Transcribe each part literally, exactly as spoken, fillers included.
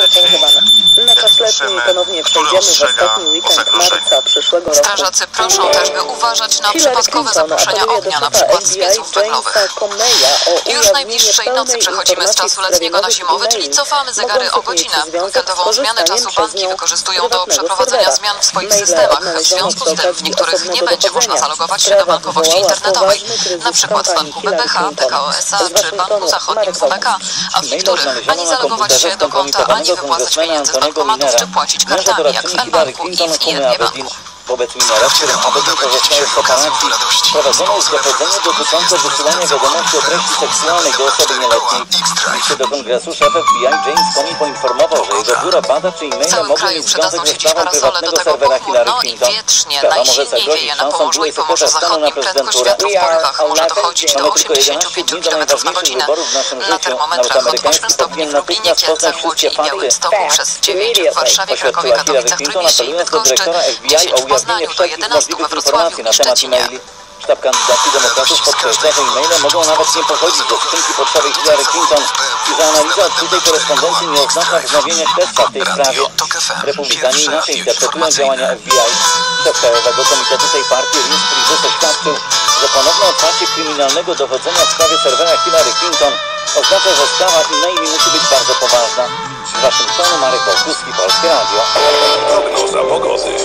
zorganizowane. Na czas letni ponownie przejdziemy w ostatni weekend marca przyszłego roku. Strażacy proszą też, by uważać na przypadkowe zaproszenia ognia, na przykład z pieców węglowych. Już w najbliższej nocy przechodzimy z czasu letniego na zimowy, czyli cofamy zegary o godzinę. Weekendową zmianę czasu banki wykorzystują do przeprowadzenia zmian w swoich systemach. W związku z tym w niektórych nie będzie można zalogować się do bankowości internetowej, na przykład w banku B P H, P K O S A czy Banku Zachodnim W B K, a w niektórych ani zalogować się do konta, ani wypłacać pieniędzy z bankomatów, czy płacić kartami, jak w M-Banku i w I N G Banku. Wobec minera, którym obecnie pozostaje w operacji, prowadzone jest dochodzenie dotyczące wysyłania wiadomości o treści seksualnej do osoby nieletniej. W liście do kongresu szef F B I James Comey poinformował, że jego biuro bada, czy e-maile mogą mieć związek ze sprawą prywatnego serwera Hillary Clinton. Sprawa może zagrozić szansą byłej sekretarz stanu na prezydenturę. Może dochodzić do osiemdziesięciu pięciu kilometrów na godzinę. Na termometrach od ośmiu stopni w Lublinie, Kielcach, Łodzi i Białymstoku, przez dziewięć w Warszawie, Krakowie, Katowicach, Trójmieście i Bydgoszczy, dziesięć w Poznaniu, do jedenastu we Wrocławiu i Szczecinie. Sztab kandydacji demokratów podkreśla, że e-maile mogą nawet nie pochodzić ze skrzynki pocztowej Hillary Clinton i że analiza odkrytej korespondencji nie oznacza wznowienia śledztwa w tej sprawie. Republikanie inaczej interpretują działania F B I. Szef Krajowego Komitetu tej partii Reince Priebus oświadczył, że ponowne otwarcie kryminalnego dochodzenia w sprawie serwera Hillary Clinton oznacza, że sprawa e-maili musi być bardzo poważna. Z Waszyngtonu Marek Olkuski, Polskie Radio. Prognoza pogody.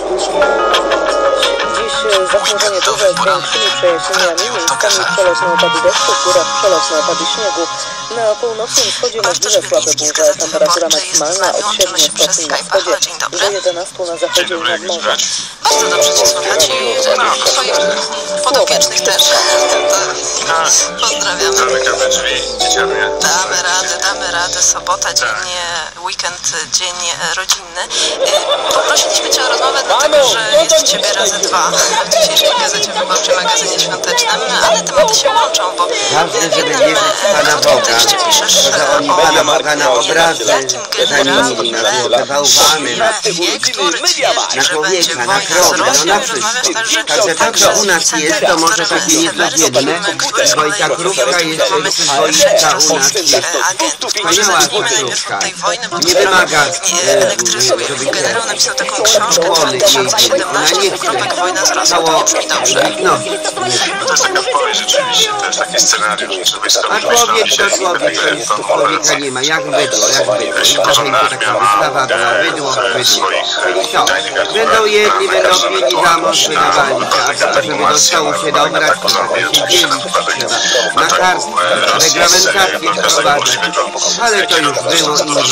Dziś zachmurzenie duże z większymi przejaśnieniami, miejscami przelotne opady deszczu, w górach przelotne opady śniegu. Na północnym wschodzie możliwe słabe burze, temperatura maksymalna od siedmiu stopni na wschodzie do jedenastu na zachodzie i nad morzem. Bardzo dobrze Cię słychać i Twoich podopiecznych też. Pozdrawiamy. Zamykamy drzwi, dzieciarnie. Damy radę, damy radę. Sobota, dzień, weekend, dzień rodzinny. Poprosiliśmy Cię o rozmowę, dlatego że jest u Ciebie razy dwa w dzisiejszej Gazecie Wyborczej, magazynie świątecznym, ale tematy się łączą, bo ważne, żeby wierzyć w Pana Boga, że oni Pana Boga na obrazy, na nimi, na bałwany, na na człowieka, na krowę, no na wszystko. Także to, co u nas jest, to może takie niecodzienne, bo i ta krówka jest przyzwoita u nas, jest wspaniała krówka. Nie wymaga, żeby generał napisał taką książkę ona nie chce cało, no. To jest taka powieść rzeczywiście, to jest taki scenariusz, żeby A człowiek to człowiek, to człowieka nie ma, jak bydło, jak bydło. I to będzie taka wystawa była, bydło, bydło. Co? Będą jedni, będą pili za mąż wydawali się, a żeby do stołu się dobrać, to się dzielić trzeba. Na kartce, reglamentację wprowadzać. Ale to już było i już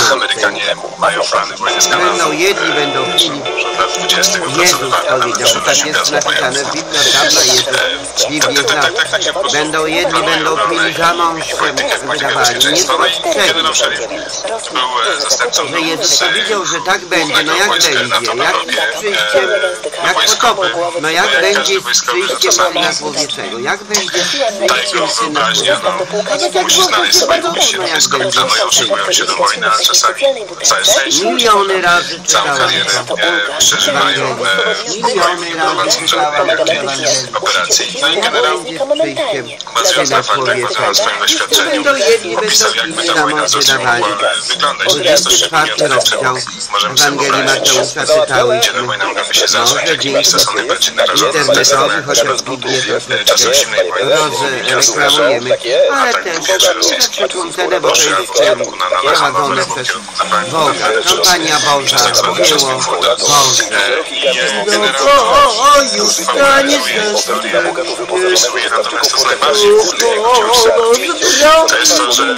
było. Będą jedni, będą pili. Jezus powiedział, tak jest napisane w Biblii, prawda, Jezus, Biblię zna. Będą jedni, będą pili za mąż wydawali. Nie było trzech. Że Jezus powiedział, że tak będzie, no jak będzie, jak z przyjściem, jak potopem, no jak będzie z przyjściem Syna Człowieczego, jak będzie z przyjściem Syna Człowieczego. Musi znaleźć swoje pójście do dyskoteka, no i otrzymują się do wojny, a czasami całe szczęście. Miliony razy Całą czytałem karierę przeżywają miliony razy czytałem operacji. No i generał bazując na faktach, na swoim doświadczeniu, Będą jedni, opisał, będą jakby inni ta za wojna mąż z Rosją wydawali. mogła wyglądać. Jest to czwarty szczególnie rozdział możemy sobie Ewangelii wyobrazić, Mateusza czytały. gdzie ta wojna mogłaby się zacząć, Może jakie miejsca są najbardziej narażone. internetowy, chociaż Biblię Czasem zimnej wojny, drodzy reklamujemy, ale też przekłócone, bo to jest prowadzone przez Boga. Kampania Boża, dzieło Boże. O, o, o, już stanie Natomiast to jest najbardziej to jest to, że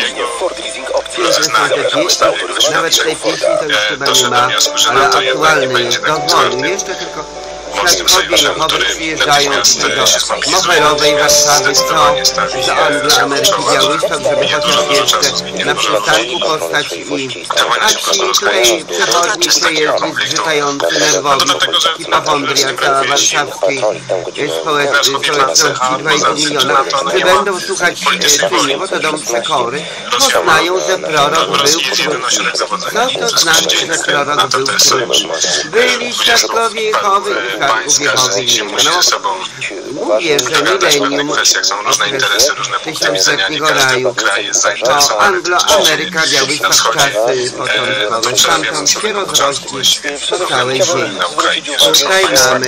jego nawet w tej pieśni to już chyba nie ma, ale aktualny jest dowolny. Jeszcze tylko świadkowie Jehowy przyjeżdżają tutaj do Moherowej Warszawy, co za Anglo Ameryki Białystok, żeby chociaż jeszcze na przystanku postać i a ci tutaj przechodni przejezdni zgrzytający, nerwowi, hipofondria cała warszawskiej społeczności dwa i pół miliona, czy będą słuchać czyni, bo to dom przekory, poznają, że prorok był krótki. Co to znaczy, że prorok był krótki? Byli świadkowie Jehowy szarków Jehowy nie ma. No, mówię, że milenium tysiącletniego raju to Anglo-Ameryka, Białystok, czasy początkowe. Tam się rozrości po całej ziemi. Tutaj mamy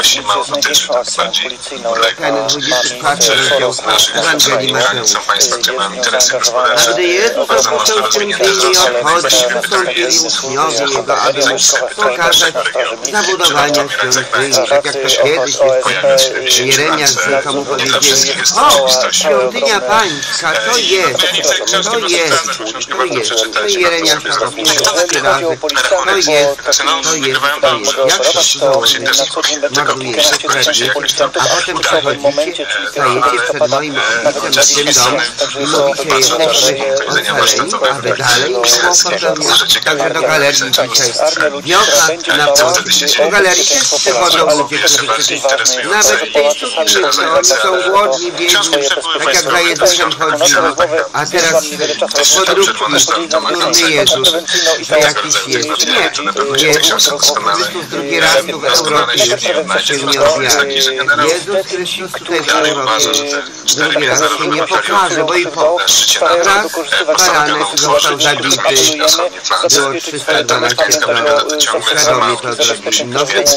ten dwudziesty czwarty rozdział Ewangelii Mateusza. A gdy Jezus opuszczał świątynię i odchodził, przystąpili uczniowie Jego, aby mu pokazać zabudowania świątyni. Tak jak to kiedyś jest Jeremia, że komu powiedzieli: o, świątynia Pańska, to jest, to jest, to jest. To Jeremia powtórzył trzy razy: to jest, to jest, to jest. Jak to marnujecie, a potem przechodzicie, stajecie przed moim Ojcem w tym domu i mówicie: jesteśmy ocaleni, aby dalej było podobnie. Także do galerii dzisiaj wiocha na Polsce. Do galerii też przychodzą ludzie, którzy przecież nawet w tej studni to oni są głodni, biedni, tak jak za Jezusem chodzili. A teraz podróbki, durny Jezus, to jakiś jest. Nie, Jezus Chrystus drugi raz tu w Europie już się nie objawi. Jezus Chrystus tutaj w Europie drugi raz się nie pokaże, bo i po raz baranek został zabity, było trzysta dwanaście stron, świadomie to zrobili. No wy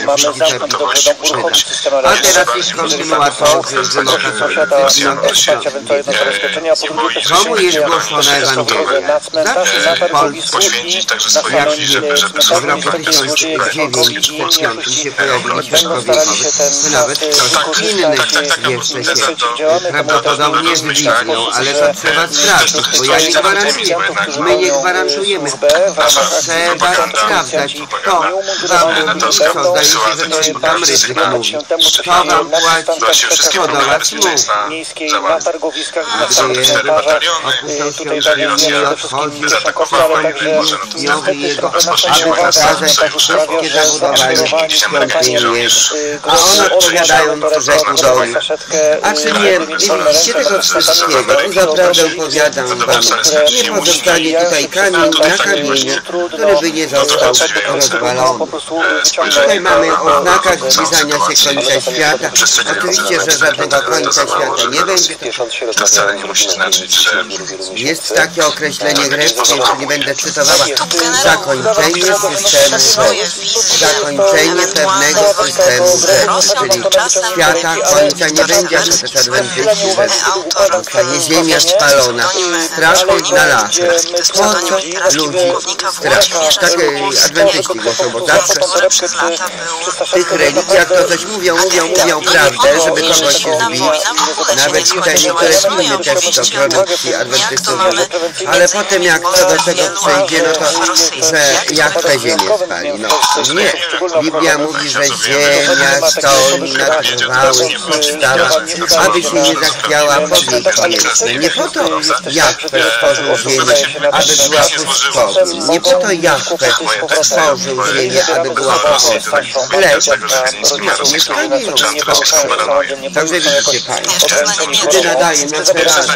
a teraz ich kontynuatorzy z demokratycznego. Komu jest głoszona Ewangelia? Zawsze w Polsce, jak w roku tysiąc dziewięćset się pojawili świadkowie Jehowy, to nawet ktoś inny jeszcze się prawdopodobnie zbliżnią, ale to trzeba sprawdzić, bo ja nie gwarantuję, my nie gwarantujemy. Trzeba sprawdzać, kto wam mówi, co zdaje się, że to im tam ryzyk mówi. Kto wam płaci, kto do was mówi. A gdy jest opuszczał świątynię i odchodzi, przystąpili uczniowie Jego, aby pokazać wszystkie zabudowania świątyni. A on odpowiadając rzekł do nich: a czy nie widzicie tego wszystkiego? Zaprawdę opowiadam wam, nie pozostanie tutaj kamień na kamieniu, który by nie został rozwalony. Tutaj mamy o znakach zbliżania się końca świata. Oczywiście, że żadnego końca świata nie będzie. Jest takie określenie greckie, już nie będę cytowała: zakończenie systemu, zakończenie pewnego systemu, czyli świata końca nie będzie, chociaż adwentyści, że zostanie ziemia spalona, strasznie na laser. Po co ludzi straszyć? Takie adwentyści głoszą, bo zawsze w tych religiach to coś mówią, mówią, mówią prawdę, żeby kogoś się zbić. Nawet tutaj niektóre filmy też to produkcji adwentystów, ale potem jak co do tego przejdzie, no to, że jak tę ziemię spali. No nie. Biblia mówi, że ziemia stoi na trwałych podstawach, aby się nie zachwiała powierzchnia. Nie po to Jahwe stworzył ziemię, aby była pustką. Nie po to Jahwe stworzył ziemię, aby była pustką. Lecz mieszkanie ją stworzył. Także widzicie Państwo, gdy nadaje na teraz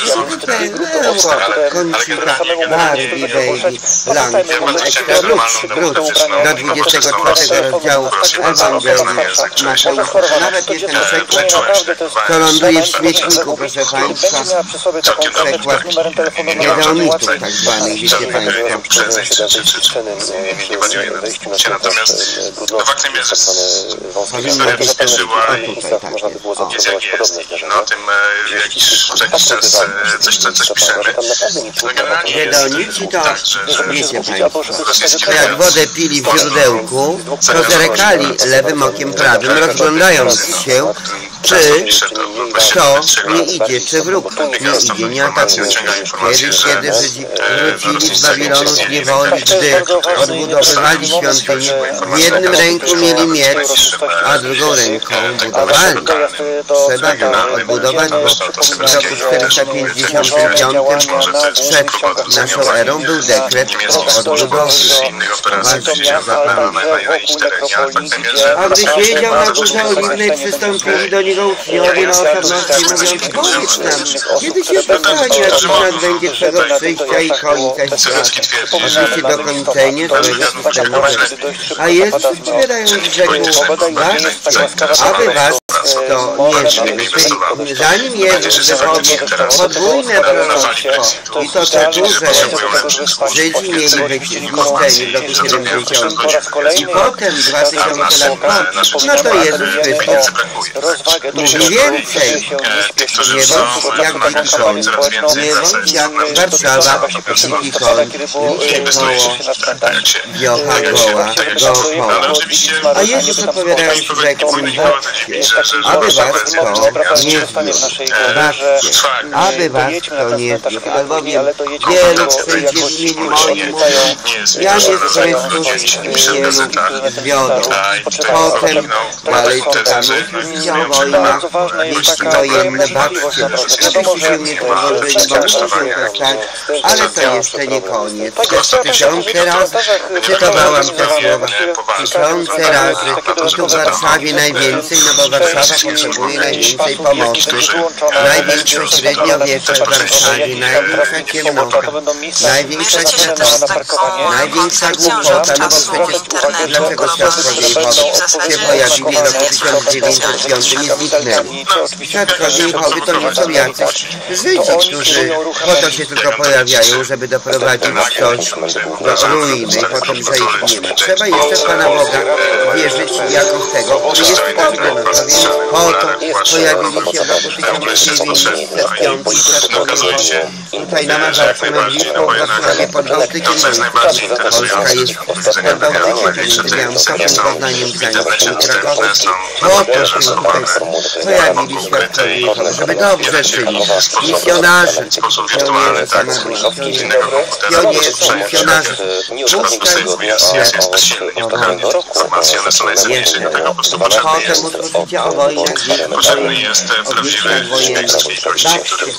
końcówka Barbie Baby Langston Extra Wróć do dwudziestego czwartego rozdziału Ewangelii Mateusza. Nawet jest ten przekład, to ląduje w śmietniku, proszę Państwa. Przekład jedeomitów tak zwanych, wiecie Państwo. Nie będzie o jednym punkcie, natomiast faktem jest, że historia przyspieszyła i jest jak jest. No o tym jakiś czas coś, coś piszemy. No generalnie Jedeonici to, wiecie Państwo, to jak wodę pili w źródełku, to zerkali lewym okiem prawym, rozglądając się, czy kto nie idzie, czy wróg nie idzie, nie atakuje. Kiedyś, kiedy Żydzi wrócili z Babilonu z niewoli, gdy odbudowywali świątynię, w jednym ręku mieli miecz, a drugą ręką budowali. Trzeba go odbudować, bo w roku czterysta pięćdziesiątym piątym przed naszą erą był dekret odbudowy. A gdy siedział na Górze Oliwnej, przystąpili do niego uczniowie na ładności mówiąc, powiedz nam, kiedy się dostanie jakiś znak będzie twego przyjścia i końca świata. Oczywiście do kończenia całego systemu. A Jezus odpowiadając rzekł, aby was to nie żył. Czyli zanim Jezus wychodzi podwójne proroctwo i to te duże Żydzi mieli być zniszczeni w roku siedemdziesiątym i potem dwa tysiące lat po, no to Jezus Chrystus mówi więcej. Nie bądź jak dziki koń, nie bądź jak Warszawa, dziki koń, liście koło, wiocha goła, dookoła. A Jezus odpowiadając rzekł im, aby was to nie zniósł, baczcie, aby was to nie zniósł, albowiem wielu przyjdzie w imieniu moim, Jan jest Chrystus i wielu zwiodą. Potem dalej czytamy, widział wojna, wieści wojenne, baczcie, żebyście się nie położyli, bo musi się to stać, ale to jeszcze nie koniec. Tysiące razy cytowałam te słowa, tysiące razy i tu w Warszawie najwięcej, no bo Warszawa potrzebuje najwięcej pomocy. Największe średniowiecze w Warszawie, największa ciemnota, największa ciemnota, największa głupota, no bo przecież dlaczego świadkowie Jehowy się pojawili w roku tysiąc dziewięćset piątym i zniknęli. Świadkowie Jehowy to nie są jacyś Żydzi, którzy po to się tylko pojawiają, żeby doprowadzić coś do ruiny i potem, że ich nie ma. Trzeba jeszcze w Pana Boga wierzyć jako w tego, który jest dobry, no to więc po to pojawili się w roku tysiąc dziewięćset piątym świadkowie Jehowy. Tutaj na Mazarsku, na blisko w Warszawie, pod Bałtykiem, Polska jest pod Bałtykiem, między Białymstokiem, Poznaniem, Gdańskiem, Krakowem. Po to się tutaj pojawili świadkowie Jehowy, żeby dobrze czynić. Misjonarze, pionierzy samobójstwa, pionierzy, misjonarze. Potem usłyszycie o wojnach, potrzebny jest prawdziwy świadectwo Kości, który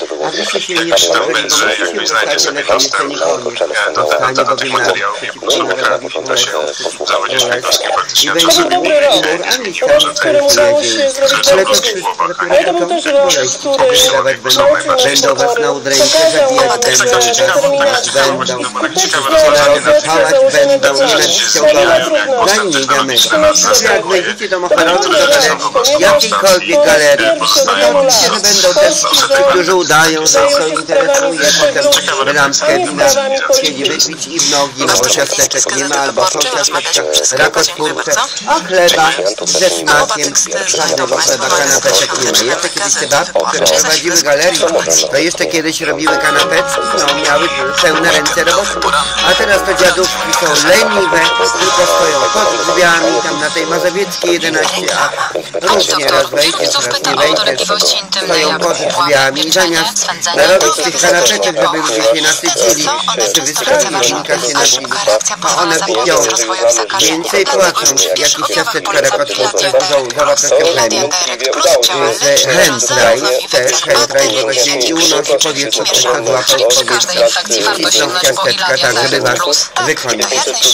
że jakbyś znajdzie sobie dostęp do tego takich materiałów, nie uda się zawodzić szpiegowskie praktycznie. Dzień dobry rano. Który udało się zrobić dobrze. A ja to był też rok, który będą was na udręce zabijać, będą będą rozpalać, będą nie ściągać dla innego mego. Jak wejdziecie do Mocharowca, do galerii, jakiejkolwiek galerii, to widzicie, że będą też ci, którzy udają, że to interesuje, potem lampkę wina chcieli wypić i w nogi, no bo ciasteczek nie ma, albo są ciasteczka rakotwórcze, a chleba ze smakiem, żadnego chleba, kanapeczek nie ma. Jeszcze kiedyś te babki, które prowadziły galerię, to jeszcze kiedyś robiły kanapeczki, no miały pełne ręce roboty. A teraz to dziadówki są leniwe, tylko stoją pod drzwiami, tam na tej Mazowieckiej jedenaście a różnie raz wejdziesz, raz nie wejdziesz, stoją pod drzwiami i zamiast narobić tych kanapeczek, żeby ludzie się nasycili, czy wystawić linka się nasycili, to one kupią więcej, płacą jakieś ciasteczka rakotwórcze z dużą zawartością chemii, z Hentraj, też Hentraj, bo to się i unosi powietrze, ktoś to złapał w powietrze, cisną ciasteczka tak, żeby was wykonać.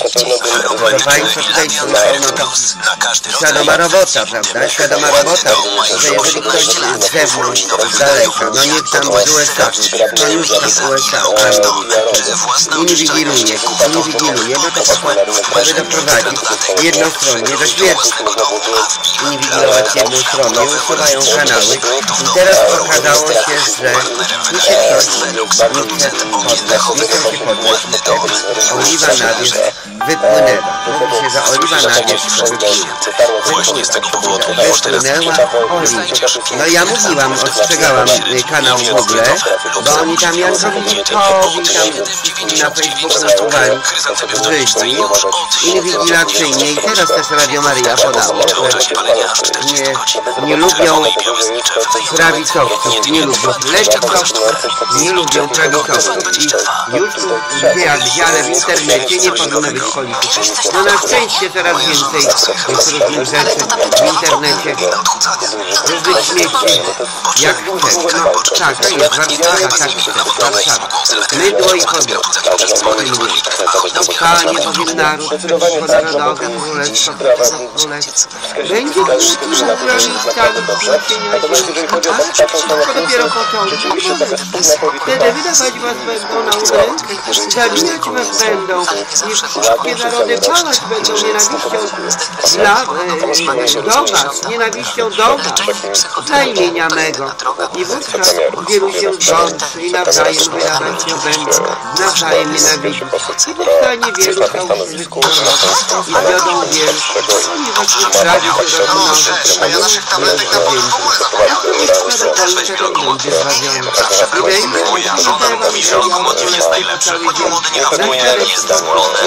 To Państwo tutaj słyszą, no to świadoma robota, prawda? Świadoma robota, że jeżeli ktoś z zewnątrz, z daleka, no niech tam z U S A, no już tam U S A, inwigiluje, inwigiluje, no to po to, żeby doprowadzić jednostronnie do śmierci. Inwigilować jedną stronę, usuwają kanały i teraz okazało się, że tu się ktoś nie chce poddać, nie chce się poddać i wtedy oliwa na wierzch wypłynęła. Mówi się, że oliwa na wierzch wypłynęła. Wypłynęła oliwa. No ja mówiłam, ostrzegałam kanał w ogóle, bo oni tam Jankowi Witkowi tam na Facebooku usuwali Żydzi inwigilacyjnie i teraz też Radio Maryja podało, że nie, nie lubią prawicowców, nie lubią lewicowców, nie lubią prawicowców. I już tu jak wiele w internecie nie powinno być polityki. No na szczęście coraz więcej jest różnych rzeczy w internecie, różnych śmieci, jak chcesz. No tak, jest Warszawa, tak chcesz, Warszawa. Mydło i kobiet. Powstała niepowinna naród, narodowe, królestwo, królestwo. Będzie kultura naturalistami, to dopiero początek. Wtedy wydawać was będą na udrękę, zabijać was będą, i wszystkie narody palać będą nienawiścią dla, e, do was, nienawiścią do was, dla imienia mego. I wówczas wielu się zgąszy i nawzajem wydawać się będą, nawzajem nienawidzić. I powstanie wielu fałszywych proroków i wiodą wielu, ponieważ wyprawi się rozmnożyć, a ja naszych tabletek na polu w ogóle Moja żona mówi, że lokomotyw jest najlepszy, choć młody nie hamuje, jest zadowolony.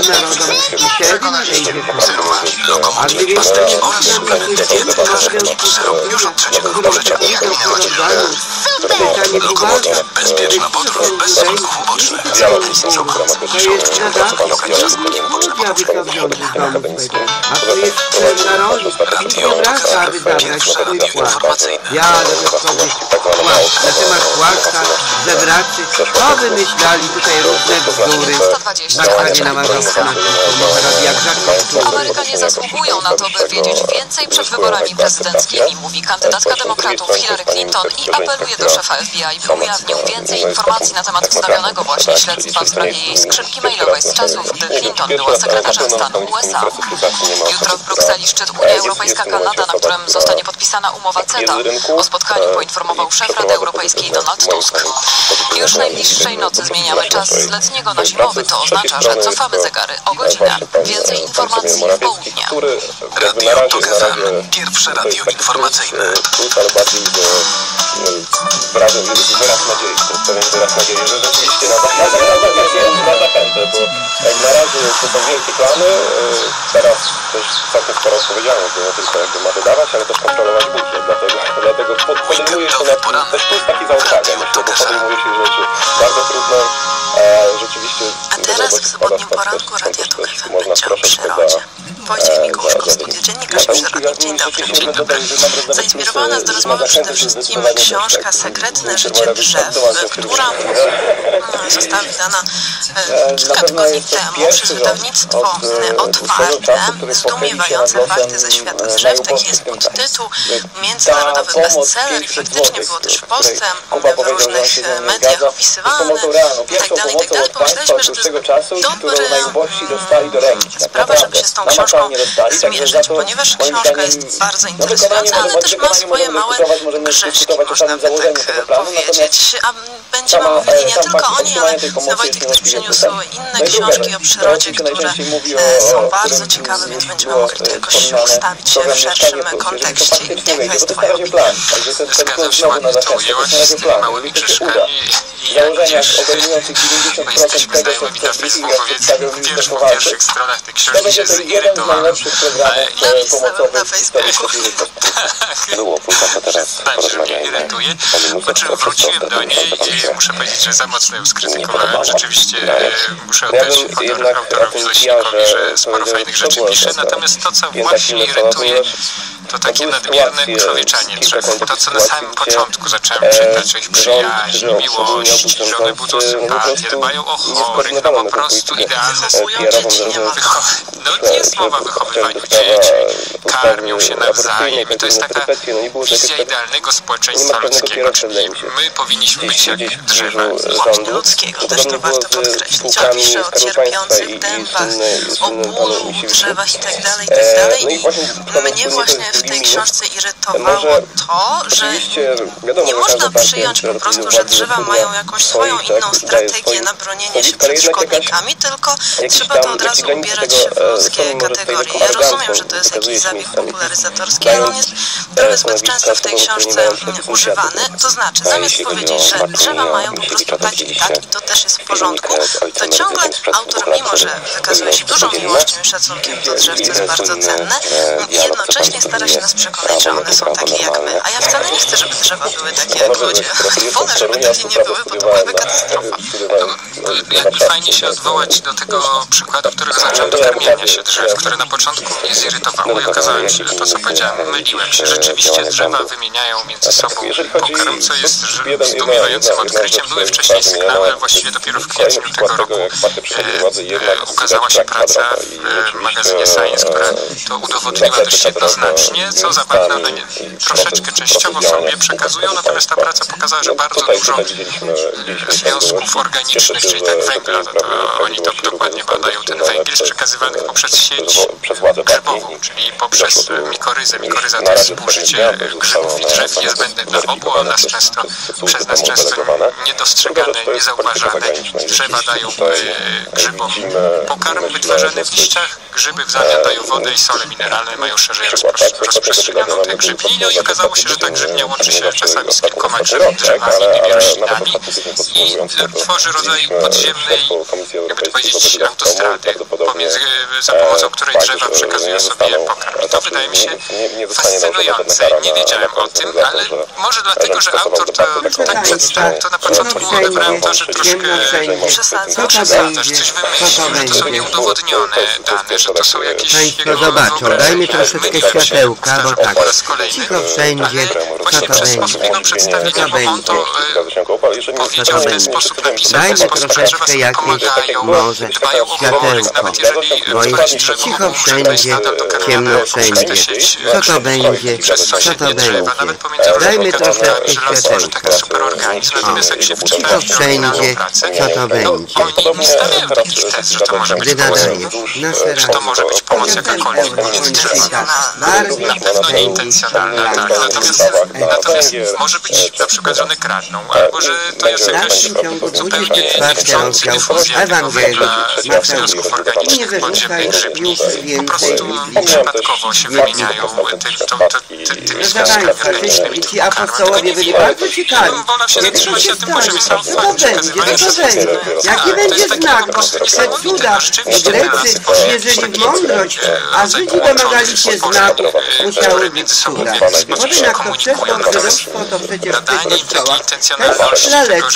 Lokomotyw pasteki oraz suplementy diety każdego syrop już od trzeciego wypożyczenia minęła dziewięć. Lokomotyw bezpieczna podróż bez skutków ubocznych. To jest nada, ja wyciągnąć z domu swego. A to jest narodzik, nie wraca, aby zabrać swój płat. Ja do sobie płat, na temat płaszcza, zebraczy, to wymyślali tutaj różne bzdury. Zakładzie na Mazowsku, jak Żakowców. Amerykanie zasługują na to, by wiedzieć więcej przed wyborami prezydenckimi, mówi kandydatka demokratów Hillary Clinton i apeluje do szefa F B I, by ujawnił więcej informacji na temat wznowionego właśnie śledztwa w sprawie jej skrzynki mailowej z czasów, gdy Clinton była sekretarzem stanu U S A. Jutro w Brukseli szczyt Unia Europejska-Kanada, na którym zostanie podpisana umowa CETA. O spotkaniu poinformował szef Rady Europejskiej Donald Tusk. Już najbliższej nocy zmieniamy czas z letniego na zimowy. To oznacza, że cofamy zegary o godzinę. Więcej informacji w południe. Radio TOK F M. Pierwsze radio informacyjne. Wyraz nadziei, to jest pewien wyraz nadziei, że rzeczywiście na zachętę, bo jak na razie to są wielkie plany, teraz też całkiem sporo odpowiedzialność, bo nie tylko jakby ma wydawać, ale też kontrolować budżet, dlatego, dlatego podejmuje się na też plus taki zaufanie, myślę, bo podejmuje się rzeczy bardzo trudne, a rzeczywiście... A teraz w sobotnim poranku Radio TOK F M będzie o przyrodzie. Wojciech Mikuszko, studio dziennikarz przyrodnik. Dzień dobry. Dzień dobry. Zainspirowała nas do rozmowy przede wszystkim książka Sekretne życie drzew, która została wydana kilka tygodni temu przez wydawnictwo Otwarte. Zdumiewające fakty ze świata drzew. Taki jest podtytuł. Międzynarodowy bestseller. Faktycznie było też w Polsce w różnych mediach opisywane itd. itd. Pomyśleliśmy, że to jest dobry sprawa, żeby się z tą książką zmierzyć, ponieważ książka jest bardzo interesująca, ale też ma swoje małe grzeszki, można by tak powiedzieć. A będziemy mówili nie tylko o niej, ale Wojtek też przyniósł inne książki o przyrodzie, które są bardzo ciekawe, więc będziemy mogli to jakoś ustawić się w szerszym kontekście. Jaka jest Twoja opinia? Zgadzam się, ładnie to ujęłaś z tymi małymi grzeszkami i jak widzisz, my jesteśmy znajomymi na Facebooku, więc wiesz, po pierwszych stronach tej książki się zirytowałem. Na Facebooku. Tak, że mnie irytuje, po czym wróciłem do niej i muszę powiedzieć, że za mocno ją skrytykowałem. Rzeczywiście muszę oddać autorowi Leśnikowi, że sporo fajnych rzeczy pisze, natomiast to, co właśnie irytuje, to takie nadmierne człowieczanie drzew. To, co na samym początku zacząłem czytać, o ich przyjaźń, miłość, że one budzą sympatię, dbają o chorych, no po prostu idealne No nie jest mowa o wychowywaniu dzieci, karmią się nawzajem i to jest taka wizja idealnego społeczeństwa ludzkiego, czyli my powinniśmy być jak drzewa. Właśnie ludzkiego, też to warto podkreślić. On pisze o cierpiących dębach, o bólu w drzewach itd., itd. I mnie właśnie w tej książce irytowało to, że nie można przyjąć po prostu, że drzewa mają jakąś swoją inną strategię na bronienie się przed szkodnikami, tylko trzeba to od razu ubierać się w ludzkie kategorie. Ja rozumiem, że to jest jakiś zabieg popularyzatorski, ale on jest trochę zbyt często w tej książce używany. To znaczy, zamiast powiedzieć, że drzewa mają po prostu tak i tak i to też jest w porządku, to ciągle autor, mimo że wykazuje się dużą miłością i szacunkiem do drzew, co jest bardzo cenne, jednocześnie stara się nas przekonać, że one są takie jak my. A ja wcale nie chcę, żeby drzewa były takie jak ludzie. Wolę, żeby takie nie były, bo to byłaby katastrofa. Jakby fajnie się odwołać do tego przykładu, którego zacząłem, do karmienia się drzew, które na początku mnie zirytowało i okazało się, że to, co powiedziałem, myliłem się. Rzeczywiście drzewa wymieniają między sobą pokarm, co jest zdumiewającym odkryciem. Były wcześniej sygnały, ale właściwie dopiero w kwietniu tego roku e, ukazała się praca w magazynie Science, która to udowodniła dość jednoznacznie, co zapewne one nie, troszeczkę częściowo sobie przekazują, natomiast ta praca pokazała, że bardzo dużo związków organicznych, czyli tak węgla, to, to oni to dokładnie badają, ten węgiel jest przekazywany poprzez sieć grzybową, czyli poprzez mikoryzę. Mikoryza to jest współżycie grzybów i drzew niezbędne dla obu, a nas często, przez nas często niedostrzegane, niezauważane. Drzewa dają e, grzybom pokarm wytwarzany w liściach, grzyby w zamian dają wodę i sole mineralne, mają szerzej rozprzestrzenianą te grzybni. No i okazało się, że ta grzybnia łączy się czasami z kilkoma drzewami, innymi roślinami i tworzy rodzaj podziemnej, jakby to powiedzieć, autostrady, pomiędzy, za pomocą której drzewa przekazują sobie pokarm. I to wydaje mi się fascynujące. Nie wiedziałem o tym, ale może dlatego, że autor to tak przedstawił, to na początku odebrałem to, że troszkę przesadza, że coś wymyślił, że to są nieudowodnione dane, że to są jakieś Państwo zobaczą, dajmy troszeczkę światełka, bo tak, cicho wszędzie, właśnie przez sposób jego przedstawienia, bo on to powiedział w ten sposób, napisał w ten sposób, że drzewa sobie pomagają, dbają o chorych, nawet jeżeli któreś drzewo cicho wszędzie, ciemno wszędzie. Co to będzie? Co to będzie? Dajmy troszeczkę światełka. Cicho wszędzie, co to będzie? Oni nie stawiają takich tez, że to może być pomoc, że to może być pomoc jakakolwiek pomiędzy drzewami. Na pewno nieintencjonalna, tak. Natomiast, natomiast może być na przykład, że one kradną, albo że to jest jakaś zupełnie niechcący dyfuzja tego węgla w związków organicznych podziemnych grzybni. Po prostu przypadkowo się wymieniają tymi związkami organicznymi. Ci apostołowie byli bardzo ciekawi. Wolę się zatrzymać na tym poziomie sam Co to będzie? Co to będzie? Jaki będzie znak? Te cuda. Grecy wierzyli w mądrość, a Żydzi domagali się znaków. Musiały być cuda. Potem jak to przeszło żydostwo, to przecież w tych kościołach też laleczki,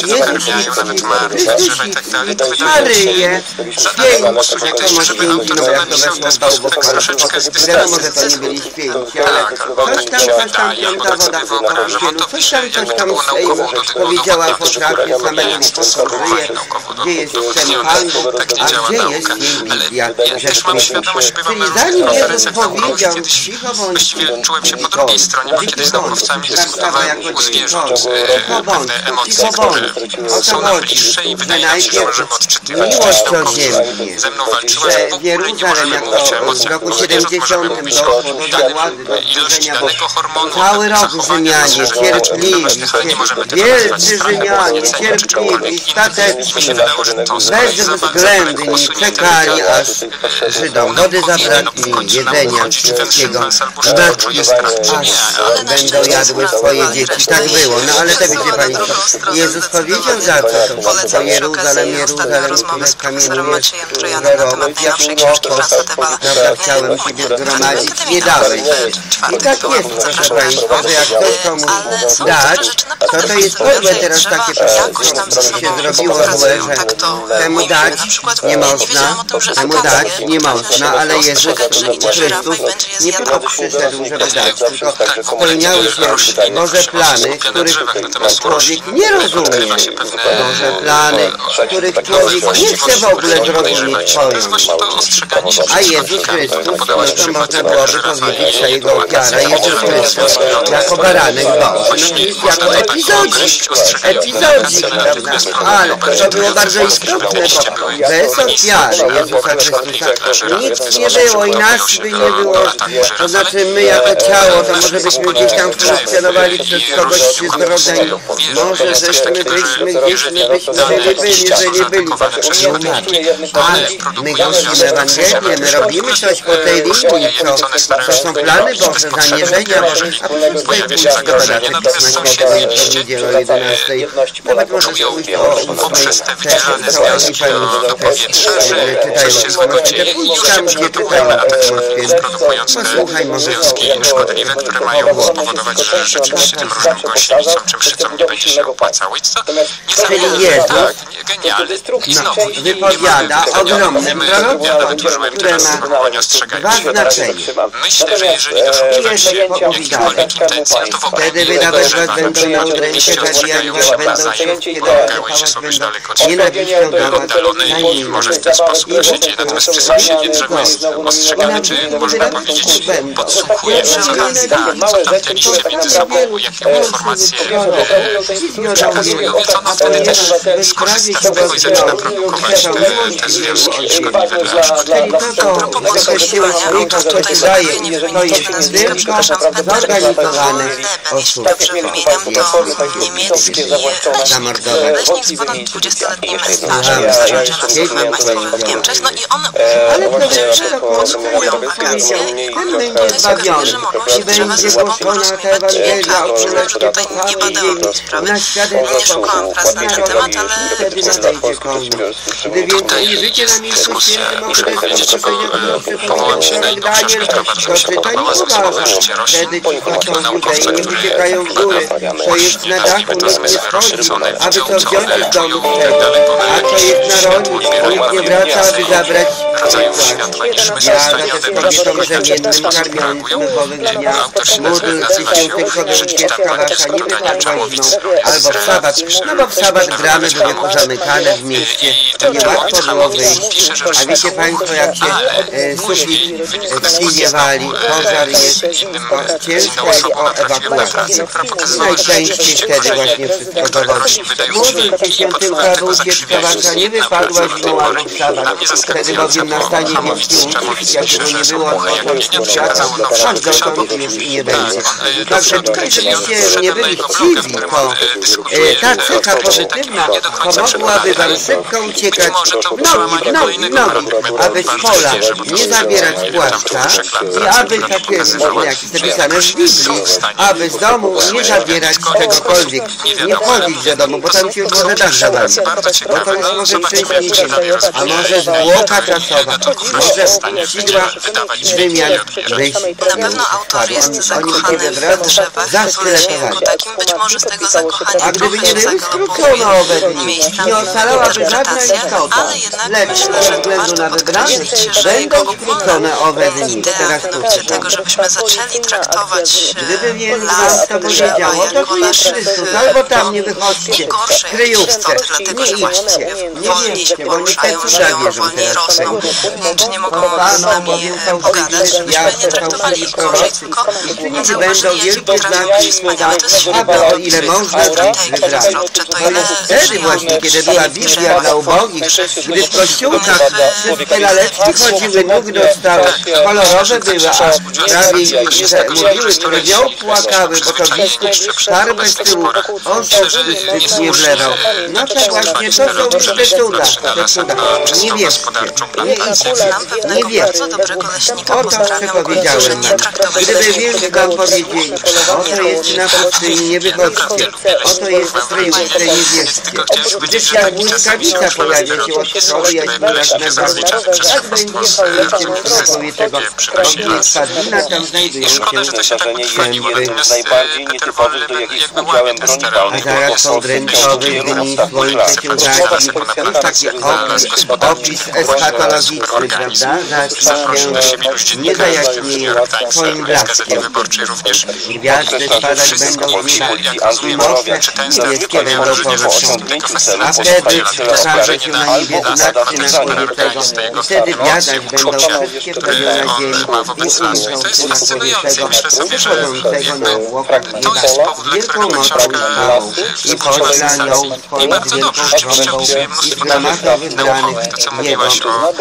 Jezus Chrystus, Maryję, święci, to może nie mówiło, jak to weszło w bałwo wiadomo, że to nie byli święci, ale coś tam, coś tam piąta woda po kościelu, coś tam, coś tam powiedziała po trakcie samego żyje, gdzie jest ten Pan, a gdzie jest jej Biblia, czyli zanim Jezus powiedział cicho bądź, właściwie czułem się po drugiej stronie, bo kiedyś z naukowcami dyskutowałem u zwierząt pewne emocje, które są nam bliższe i wydaje nam się, że możemy odczytywać część naukowców. Ze mną walczyła, że w ogóle nie możemy mówić o emocjach u zwierząt, możemy mówić o danym, ilości danego hormonu, cały rok Rzymianie, cierpliwi, wielcy Rzymianie, cierpliwi, stateczni, bezwzględni, czekali aż Żydom wody zabrakli, jedzenia wszystkiego, matki aż będą jadły swoje dzieci. Tak było, no ale to wiecie Państwo, Jezus powiedział za co to, to Jeruzalem, Jeruzalem, które kamienujesz zerowność, jak łoko, dobra, chciałem Ciebie zgromadzić, nie dałeś. I tak jest, proszę Państwa, że jak ktoś komuś dać, to to jest podłe teraz takie co się zrobiło złe, że temu dać nie można, temu dać nie można, ale Jezus Chrystus nie tylko przyszedł, żeby dać, tylko spełniały się Boże plany, których człowiek nie rozumie. Boże plany, których człowiek nie chce w ogóle zrozumieć swoją. A Jezus Chrystus, no to można byłoby powiedzieć, że Jego ofiara, Jezus Chrystus jako baranek Boży, no jest jako epizodzik, epizodzik, prawda? Ale to było bardzo istotne, bo bez ofiary Jezusa Chrystusa nic nie było i nas by nie było, to znaczy my jako ciało, to może byśmy gdzieś tam funkcjonowali przez kogoś przy zrodzeniu, może żeśmy byśmy gdzieś nie byśmy byli, byli, że nie byli, nie umarli. my głosimy Ewangelię, my robimy coś po tej linii, co, to są plany Boże, zamierzenia Boże, a potem pojawia się zagrożenie, natomiast sąsiedni niedzielę o jedenastej, nawet może pójść o poprzez te wydzielane związki do powietrza, że coś się złego dzieje i już się przygotowujemy na takie produkujące związki szkodliwe, które mają spowodować, że rzeczywiście tym różnym gąsienicom czy mszycom nie będzie się opłacało. I to niezależnie, tak, genialne. I znowu, wypowiada ogromne proroctwo, które ma dwa znaczenia. Myślę, że jeżeli doszukuje się jakichkolwiek intencji, no to w ogóle wtedy wydawać was będą na udrękę, zabijać was będą wszystkie domagały się sobie daleko od siebie oddalone i może w ten sposób to się dzieje. Natomiast przy sąsiedzie drzewo jest ostrzegane, czy można powiedzieć podsłuchuje wszystko, co tam te liście między sobą, jakie informacje przekazują, więc ono wtedy też skorzysta z tego i zaczyna produkować te, te związki szkodliwe dla szkodliwych. Propos podsłuchiwania, to tutaj zagadnienie wynikające z tego, przepraszam, z zorganizowane osób. Dobrze wymieniam, to niemiecki leśnik z ponad dwudziestoletnim stażem, stażem państwowym w Niemczech. No i on powiedział, że podsłuchują wakacje. Tutaj sugeruje, że mogą się drzewa ze sobą porozumiewać kilka. Tutaj nie badałam tej sprawy, nie szukałam prac na ten temat, ale tutaj dyskusja, muszę powiedzieć, bo powołam się na inną książkę, która bardzo mi się podobała, Zasobowe życie roślin, naukowcy, którzy nazwijmy to zmysły rozszerzone, widzą co one czują i tak dalej, bo one światło odbierają więcej rodzajów światła niż my są w stanie odebrać, tylko inaczej w ten sposób reagują. Autor się nazywa, nazywa się, przeczytam po angielsku, to Daniel Czałowic albo w sabat, no bo w sabat gramy, były pozamykane w mieście, niełatwo było wyjść, a wiecie Państwo, jak się e, sufit wsiliewali, pożar jest ciężko o ewakuację. Najczęściej wtedy właśnie wszystko dowodzi. Mówiąc się tylko, był dziecka nie wypadła zimą albo w sabat, wtedy bowiem na stanie wielki jak go nie było, to wszak dotąd już i nie będzie. Także oczywiście nie byli chciwi, to ta cecha pozytywna pomogłaby wam szybko uciekać w nogi, w nogi, w nogi, aby z pola nie zabierać płaszcza i aby takie, jak jest napisane w Biblii, aby z domu nie zabierać czegokolwiek, nie wchodzić do domu, bo tam się już może dach zawalić, bo to już może wcześniej, a może zwłoka czasowa, może sidła wymiar wyjść. Na pewno autor jest zakochany w drzewach, w lesie jako takim, być może z tego zakochania również zagalopuje miejscami interpretacja, ale jednak myślę, że to warto podkreślić, że jego ogólna idea mianowicie tego, żebyśmy zaczęli traktować las, drzewa jako nasz nie gorszych istot, dlatego że właśnie sobie wolniej się poruszają, żyją, wolniej rosną, czy nie mogą z nami pogadać, żebyśmy nie traktowali ich gorzej, tylko zauważyli, jakie potrafią być wspaniałe. To jest świetna tej zwrotcze, to ile wtedy właśnie, kiedy była Biblia dla ubogich, gdy w kościółkach wszystkie laleczki chodziły, nóg dostały, kolorowe były, a prawie mówiły, które nią płakały, bo to biskup farbę z tyłu oszczyk nie wlewał. No to właśnie, to są już te cuda, te cuda. Nie wierzcie, nie idźcie, nie wierzcie. O to przepowiedziałem nam. Gdyby więcej wam powiedzieli, oto jest na pustyni, nie wychodźcie, oto jest stryj, które nie wierzcie. Gdyż jak błyskawica pojawia się od strony jaśmilach na górze, tak będzie projektem prorokowie tego. Ognie spadlina, tam znajdują się najbardziej nietypowy, do jakich współdziałem broni palnej. A zaraz są dręczowy, dni, słońce się ugasi. Już taki opis, opis eschatologiczny, prawda? Zaś się nie zajaśnieją swoim blaskiem. Gwiazdy spadać będą z nieba i moce niebieskie będą poruszyć. A wtedy ukaże się na niebie znak syna Człowieczego. Wtedy biadać będą wszystkie plemiona ziemi i umrzą syna Człowieczego, przychodzącego na obłoku nieba z wielką mocą i chwałą i pośla ją swoich wielką trąbą i zgromadzą wybranych w niebo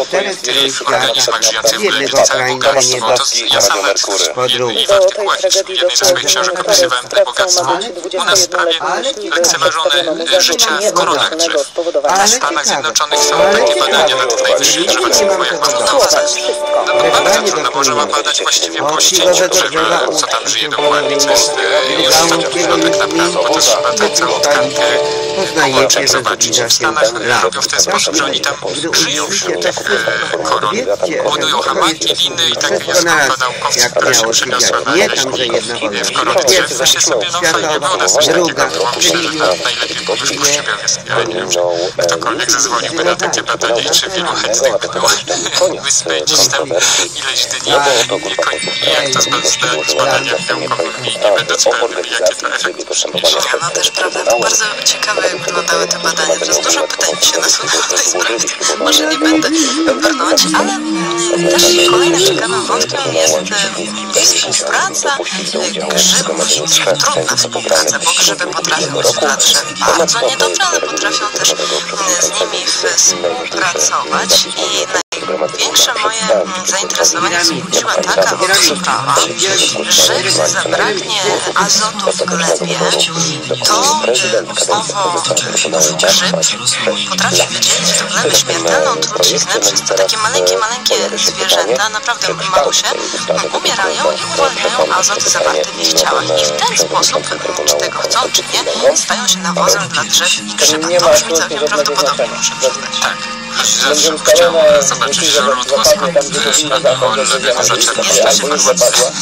czterech stron w organizmach żyjących w glebie całe bogactwo. To ja sam i w artykułach w jednej ze swoich książek opisywałem te bogactwo u nas prawie lekceważone życia w koronach drzew. W Stanach Zjednoczonych są takie badania na tych najwyższych drzewach sekwojach mamutowych. Bardzo trudno można badać właściwie po ścięciu drzewa, co tam żyje dokładnie, co jest już tak naprawdę, bo to trzeba tę całą tkankę połączeń zobaczyć. W Stanach robią w ten sposób, że oni tam żyją wśród tych koron, budują hamaki, liny i takie jest grupa naukowców, która się przeniosła na jakieś w koronach drzew. Myślę sobie, no fajnie, bo u nas coś takiego było. Myślę, że najlepiej byłoby w Puszczy ale nie wiem, ktokolwiek zezwoliłby na takie badania i czy wielu chętnych by było wyspędzić tam ileś dni i jak to zdać z badaniami naukowymi, nie będąc pewnym, jakie to efekty przyniesie. No też prawda, to bardzo ciekawe jak wyglądały te badania, przez dużo pytań mi się nasuwa w tej sprawie, może nie będę brnąć, ale też kolejnym ciekawym wątkiem jest współpraca grzybów, trudna współpraca, bo grzyby potrafią dla drzew bardzo niedobrze, ale potrafią też z nimi współpracować i największe moje zainteresowanie wzbudziła taka oto sprawa, że gdy zabraknie azotu w glebie, to owo grzyb potrafi wydzielić do gleby śmiertelną truciznę, przez co takie maleńkie, maleńkie zwierzęta, naprawdę malusie, umierają i uwalniają azot zawarty w ich ciałach. I w ten sposób, czy tego chcą, czy nie, stają się nawozem dla drzew i grzyba. To brzmi całkiem prawdopodobnie, muszę przyznać. Tak. Zawsze chciał zobaczyć źródło, skąd alkohol lewiego zaczerpnięcia się wypadła.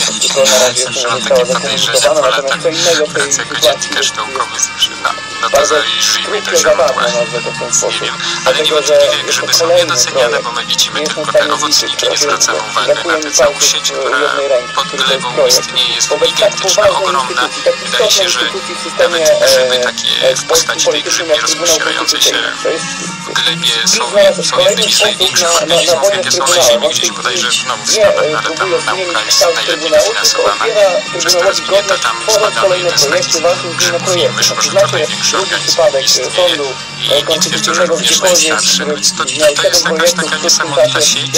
Mam takie podejrzenia po latach pracy jako dziennikarz naukowy na, na bazarze i żyjmy te źródła. Nie wiem, ale niewątpliwie grzyby są niedoceniane, bo my widzimy tylko te owocniki, nie zwracamy uwagi na tę całą sieć, która pod glebą istnieje, jest gigantyczna, ogromna. Wydaje się, że nawet grzyby takie w postaci tej grzybie rozpuszczającej się w glebie są, są jednymi z największych organizmów, jakie są na Ziemi. Gdzieś bodajże znowu wpadłem, ale tam nauka jest najlepiej wyfinansowana. Przez to rozwinięta tam zbadano jeden z takich grzybów i wyszło, że to największy organizm istnieje i nie twierdzą, że również najstarszy. Więc to, to jest jakaś taka niesamowita sieć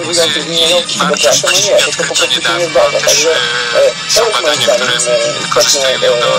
i wartość właściwie odkryto niedawno. Też są badania, które wykorzystują ją do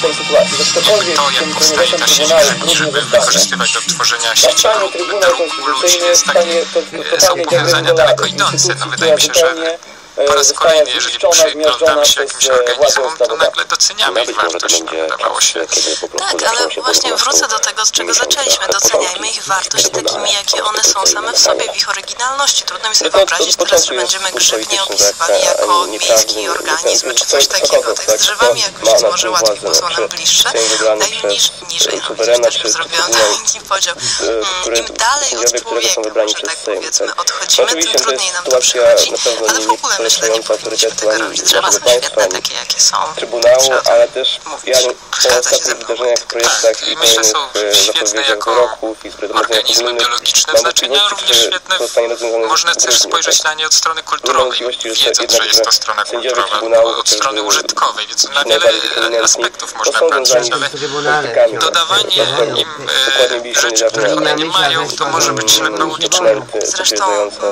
to, jak powstaje ta sieć grzybów, żeby wykorzystywać do tworzenia sieci dróg ludzi, więc takie są powiązania daleko idące. No wydaje mi się, że po raz kolejny, jeżeli przyglądamy się jakimś organizmom, to nagle doceniamy ich wartość, no, wydawało się. Tak, ale właśnie wrócę do tego, z czego zaczęliśmy. Doceniajmy ich wartość takimi, jakie one są same w sobie, w ich oryginalności. Trudno mi sobie wyobrazić teraz, że będziemy grzyb nie opisywali jako miejski organizm, czy coś takiego. Tak z drzewami jakoś może łatwiej, bo są nam bliższe, a niż, niżej. No, też bym zrobiła taki podział. Im dalej od człowieka, że tak powiedzmy, odchodzimy, tym trudniej nam to przychodzi, ale w ogóle myślę, nie powinniśmy tego robić. Drzewa są świetne, takie jakie są. Trybunału, ale też ja po ostatnich wydarzeniach, projektach tak, i myślę, są świetne jako organizmy biologiczne, znaczy no, również świetne, można też spojrzeć na nie od strony kulturowej, wiedząc, że jest to strona kulturowa, od strony użytkowej, więc na wiele aspektów można patrzeć, ale dodawanie im e, rzeczy, których one nie mają, to może być ślepouliczne. Zresztą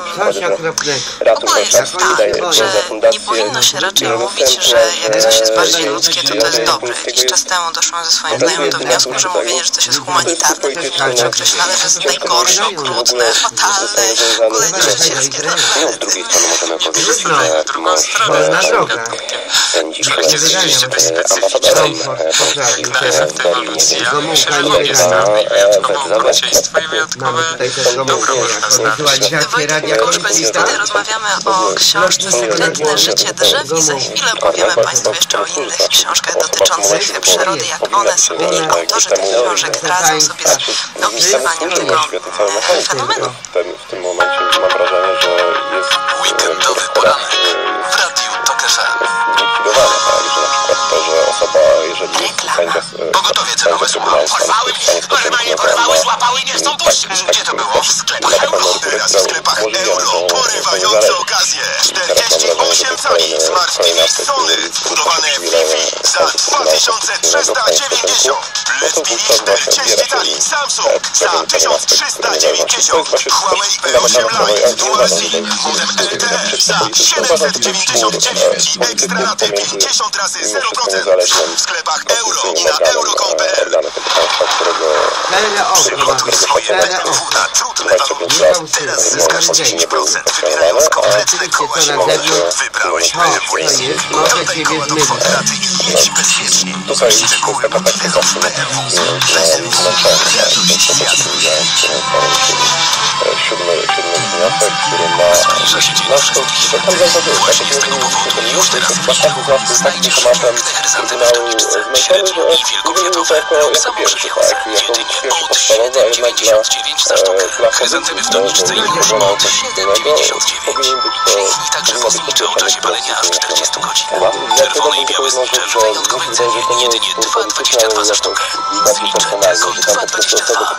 w ogóle jest tak, że nie powinno się raczej mówić, że jak coś jest bardziej ludzkie, to to jest dobre. Jakiś czas temu doszłam ze swoim znajomym do wniosku, że mówienie, że coś jest humanitarne, powinno być określane, że jest najgorsze, okrutne, fatalne, w ogóle niszczycielskie. No, z drugiej strony możemy powiedzieć, że drugą stronę nie rzeczywiście dość specyficznej, jak na efekt ewolucji, ale myślę, że lubię strony i wyjątkowo okrucieństwo i wyjątkowe dobro można znaleźć. Wojtek Mikuszko, dziś tutaj rozmawiamy o książce Sekretne życie drzew i za chwilę powiemy Państwu jeszcze o innych książkach dotyczących przyrody, jak one sobie i autorzy tych książek radzą sobie z opisywaniem tego fenomenu. W tym momencie mam wrażenie, że jest weekendowy poranek w Radiu Tok F M. Zlikwidowane, tak, że na przykład to, że osoba, jeżeli sędzia... Pogotowie cenowe, słucham. Porwały mnie, proszę pani, porwały, złapały i nie chcą puścić. Gdzie to było? W sklepach Euro. Teraz w sklepach Euro. Porywające okazje. czterdzieści osiem cali kolejny, kolejny aspekt zbudowane w Liwii za dwa tysiące trzysta dziewięćdziesiąt. No to wówczas właśnie odbiera się Samsung za tysiąc trzysta dziewięćdziesiąt. Huawei P osiem Lite Dual SIM modem L T E za siedemset dziewięćdziesiąt dziewięć. Ekstra laty pięćdziesiąt razy zero procent w sklepach euro i na euro kropka com kropka p l. Przygotuj swoje P Z W na trudne warunki. Teraz zyskasz dziesięć procent wybierając kompletne koła zimowe. Wybrałeś P Z W. Dodaj koła do kwoty raty i jedź bezpiecznie. Szczegóły w P Z W. P Z W. Wiatruj świat. Siódmy, siódmy wniosek, który ma na kształt Właśnie z tego powodu już teraz znajdziesz się chryzantemy zmęczony, że fioletowe lub samoprzebieg jedynie od siedem dziewięćdziesiąt dziewięć za sztukę. Chryzantemy w doniczce i już od siedem dziewięćdziesiąt dziewięć. Pęknij także woznicze o czasie palenia aż czterdzieści godzin. Czerwone i białe znicze w rynkowej cenie jedynie dwa dwadzieścia dwa za sztukę. Znicze tylko dwa dwadzieścia dwa.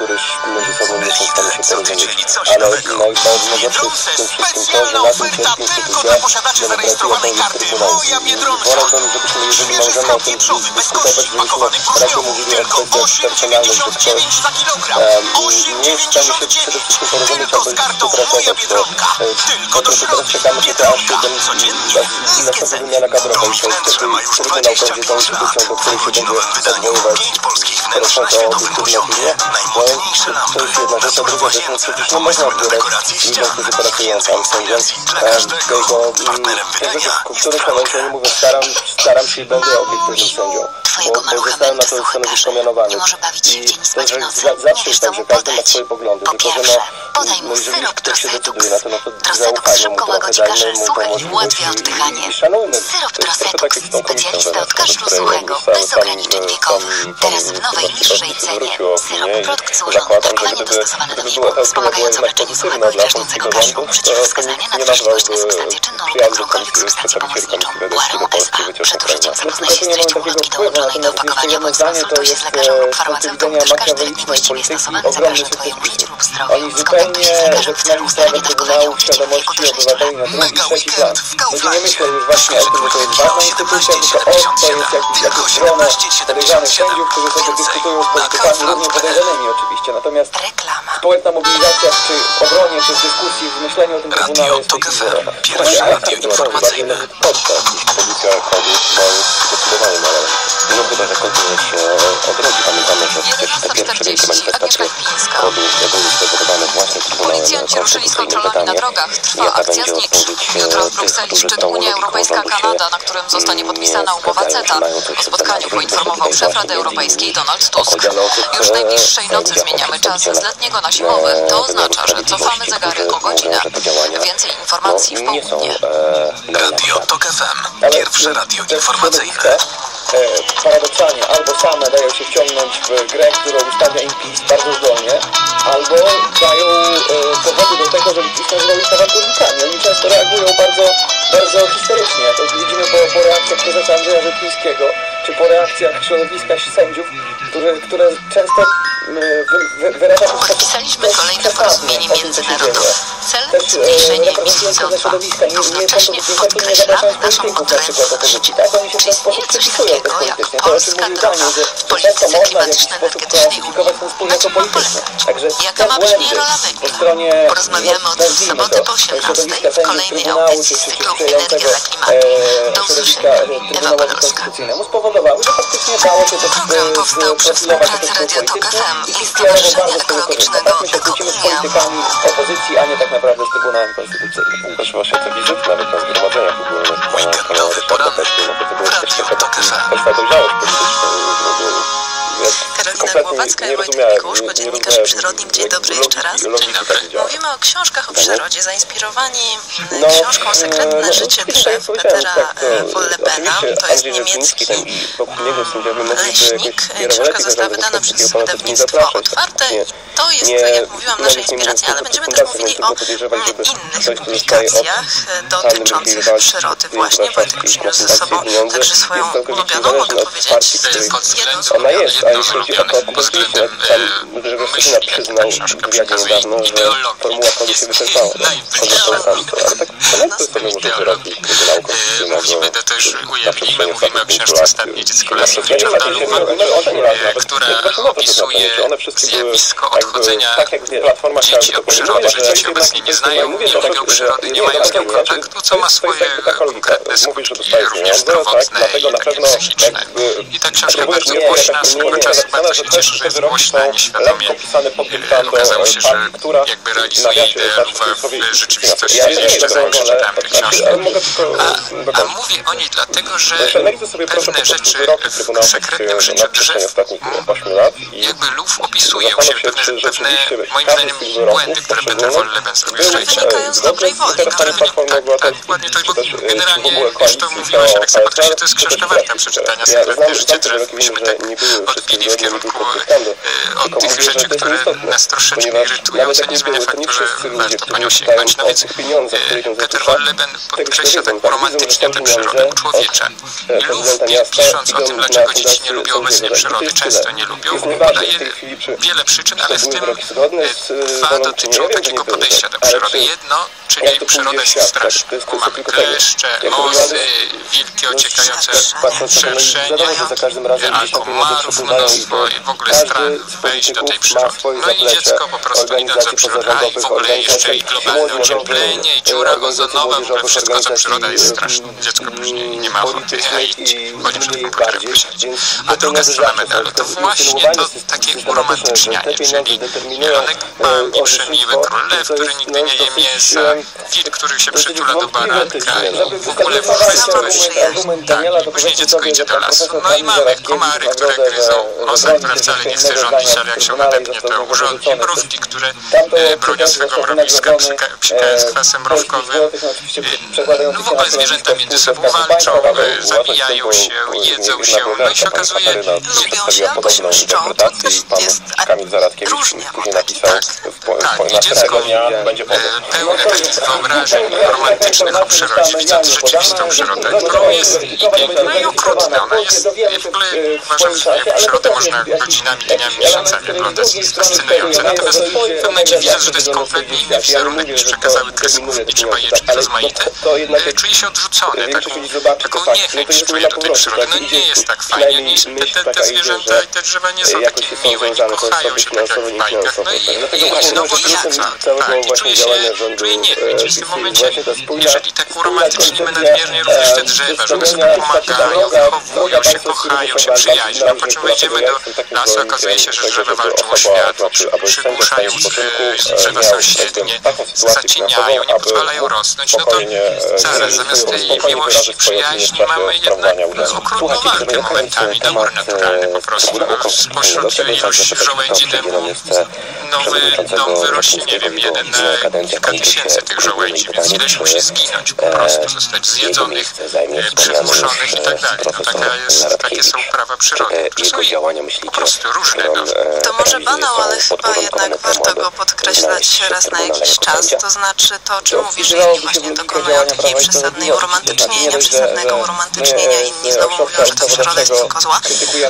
Zapowiedzieli coś nowego. Biedronce specjalna oferta tylko dla posiadaczy zarejestrowanej karty Moja Biedronka. Świeży chleb wieprzowy bez kości pakowany po zmiomu. Tylko osiem dziewięćdziesiąt dziewięć za kilogram. osiem dziewięćdziesiąt dziewięć. Tylko z kartą Moja Biedronka. Tylko do środy. Biedronka. Codziennie niskie ceny. Po wnętrze ma już dwadzieścia pięć lat. W dwugodzinowym wydaniu pięć polskich wnętrz na światowym poziomie. Najmodniejsze lampy. Wzór łazience. Pomysł do dekoracji ścian. Obojętnej instalacji dla każdego. Partnerem wydania w którym momencie nie mówię, staram, staram się i będę obiektywnym sędzią, bo, bo zostałem na to stanowisko mianowany. I to, że zawsze jest tak, że każdy ma swoje poglądy, tylko że no, no jeżeli ktoś się decyduje na to, no to zaufajmy mu trochę, dajmy mu pomoc i, i szanujmy. To jest trochę tak jak z tą komisją zaraz, bez ograniczeń wiekowych. Teraz w nowej, niższej cenie. Syrop produkcji zakładam, że gdyby, gdyby była ta osoba jednak pozytywna dla polskiego rządu, to nie nazwałby przyjazdu polskiej przedstawicielką Radości do Polski wycieczek krajna. No tylko tu nie mamy takiego wpływu, natomiast jeszcze jedno zdanie to jest z punktu widzenia makiawelicznej polityki ogromny sukces PiSu. Oni zupełnie zepchnęli sprawę Trybunału Świadomości Obywateli na drugi, trzeci plan. Ludzie nie myślą już właśnie o tym, że to jest ważna instytucja, tylko o, to jest jakiś, jakieś grono podejrzanych sędziów, którzy sobie dyskutują z politykami, równie podejrzanymi oczywiście. Natomiast społeczna mobilizacja przy obronie, czy w dyskusji, w myśleniu o tym Trybunale jest Tok F M. Pierwsze radio informacyjne. Pozycja kodu to jest zdecydowanie mała. No chyba, że kontynuuje się odrodzi. Pamiętamy, że przecież te pierwsze wielkie manifestacje robiły się spowodowane właśnie Trybunałem Policjanci ruszyli z kontrolami na drogach. Trwa akcja znicz. Jutro w Brukseli szczyt Unia Europejska-Kanada, na którym zostanie podpisana umowa CETA. O spotkaniu poinformował szef Rady Europejskiej Donald Tusk. Już najbliższej nocy zmieniamy czas z letniego na zimowy. To oznacza, że cofamy zegary o godzinę. Więcej informacji w południe. Radio Tok F M. Pierwsze radio informacyjne. Paradoksalnie albo same dają się wciągnąć w grę, którą ustawia im PiS bardzo zdolnie, albo dają e, powody do tego, żeby PiS nazywał ich awanturnikami. Oni często reagują bardzo, bardzo histerycznie. To widzimy po, po reakcjach prezesa Andrzeja Rzeplińskiego, czy po reakcjach środowiska sędziów, które, które często wy, wy, wyrażają... Podpisaliśmy kolejne porozumienie międzynarodowe. Cel zmniejszenie emisji C O dwa. Równocześnie podkreślamy naszą odrębność. Czy istnieje coś takiego jak polska droga w polityce klimatyczno-energetycznej Unii? Na czym ma polegać? Jaka ma być jej rola węgla? Porozmawiamy od soboty po osiemnastej w kolejnej audycji z cyklu Energia dla klimatu. Do usłyszenia. Ewa Podolska. Spowodowały, że faktycznie dało się to Program powstał przy współpracy Radia Tok F M i Stowarzyszenia Ekologicznego Ekounia. Opozycji, a nie tak naprawdę z Trybunałem Konstytucyjnym. Też właśnie te wizyty, nawet na zgromadzeniach ogólnych pana Ryszarda Petru, no to to była też taka kwestia dojrzałość polityczna. Karolina Głowacka i Wojtek Mikusz, po Dziennikarzu Przyrodnim. Dzień dobry jeszcze raz. Dzień dobry. Mówimy o książkach o przyrodzie, zainspirowani książką Sekretne życie drzew Petera von Lebena. To jest niemiecki leśnik. Książka została wydana przez wydawnictwo Otwarte. To jest, jak mówiłam, nasza inspiracja, ale będziemy też mówili o innych publikacjach dotyczących przyrody właśnie. Wojtek przyniósł ze sobą także swoją ulubioną, mogę powiedzieć, jedną z ona jest, a jeśli chodzi o to, pod względem e, myśli, jak ta książka przekazuje ideologię, jest najbliższa ideologii. Mówimy, to już ujawnimy, mówimy o książce Ostatnie dziecko Lasowicza Daluwa, która opisuje zjawisko odchodzenia dzieci od przyrody, że dzieci obecnie nie znają, nie lubią przyrody, nie mają z nią kontaktu, co ma swoje konkretne skutki, również zdrowotne i takie psychiczne. I ta książka bardzo głośna, swego czasu bardzo się cieszę, że jest głośna, nieświadomie okazało się, że jakby realizuje ideę Luwa w rzeczywistości. Jeszcze zanim przeczytałem tę książkę. A, a mówię o niej dlatego, że pewne rzeczy w sekretnym życiu drzew jakby Lów opisuje u siebie pewne, pewne moim zdaniem błędy, które Peter Wolleben zrobił. Wynikają z dobrej woli. Które wynik, tak, tak, dokładnie to, bo generalnie już to mówiłaś, Aleksa, podkreślić, to jest książka warta przeczytania. Sekretne życie drzew. Myśmy tak odbili w kierunku e, od tych rzeczy, które nas troszeczkę irytują, co nie zmienia faktu, że warto po nią sięgnąć. No więc e, Peter Wolleben podkreśla tak romantycznie tę przyrodę uczłowiecza. I Lów, pisząc o tym, dlaczego dzieci nie lubią obecnie przyrody, często nie lubią, podaje wiele przyczyn, ale w tym dwa dotyczą takiego podejścia do przyrody. Jedno, czyli przyroda jest straszna. Mamy kleszcze, mosy, wielkie ociekające szerszenia, komarów mnóstwo i w ogóle strach wejść do tej przyrody. No i dziecko po prostu idąc do przyrody, a i w ogóle jeszcze i globalne ocieplenie, i dziura ozonowa, w ogóle wszystko co przyroda jest straszne. Dziecko później nie ma ochoty, a i chodzi przed komputerem posiedzieć. A druga strona medalu to właśnie to takie uromantycznianie, czyli zielony pan i przemiły król lew, który nigdy nie je mięsa, wilk, który się przytula do baranka i w ogóle wszystko jest tak, i później dziecko idzie do lasu. No i mamy komary, które gryzą, osa, która wcale nie chce rządzić, ale jak się nadepnie, to urządzi, mrówki, które e, bronią swego mrowiska, psikając kwasem mrówkowym. E, no w ogóle zwierzęta między sobą walczą, e, zabijają się, jedzą się, no i się okazuje, lubią się albo się mszczą, to też jest różnie. Tak, tak, i dziecko e, pełne takich wyobrażeń romantycznych o przyrodzie, widząc rzeczywistą przyrodę, którą jest i piękna, i okrutna. Ona jest, w ogóle uważam, że jak przyrodę można godzinami, dniami, miesiącami oglądać, jest fascynujące. Natomiast w pewnym momencie widząc, że to jest kompletnie inny wizerunek niż przekazały kreskówki czy bajeczki rozmaite, e, czuje się odrzucony, taką, taką niechęć czuje do tej przyrody. No nie jest tak fajnie, nie, te, te zwierzęta i te drzewa nie są takie miłe, nie kochają się tak jak w bajkach. No i, i znowu odrzuca, tak, i czuje się, czuje niechęć. I w tym momencie, jeżeli tak uromantycznimy nadmiernie również te drzewa, że one sobie pomagają, wychowują się, kochają się, przyjaźnią, po czym wejdziemy do lasu, okazuje się, że drzewa walczą o światło, przygłuszają drzewa sąsiednie, zacieniają, nie pozwalają rosnąć, no to zaraz, zamiast tej miłości, przyjaźni mamy jednak okrutną walkę momentami, dobór naturalny po prostu. Spośród iluś żołędzi temu nowy dom wyrośnie, nie wiem, jeden na kilka tysięcy tych żołędzi, więc ileś musi zginąć po prostu, zostać zjedzonych, przymuszonych i tak dalej. No taka jest, takie są prawa przyrody, które są po prostu różne. No. To może banał, ale chyba jednak warto go podkreślać raz na jakiś czas. To znaczy to, o czym mówisz, że inni właśnie dokonują takiej przesadnej uromantycznienia, przesadnego uromantycznienia, inni znowu mówią, że ta przyroda jest tylko zła.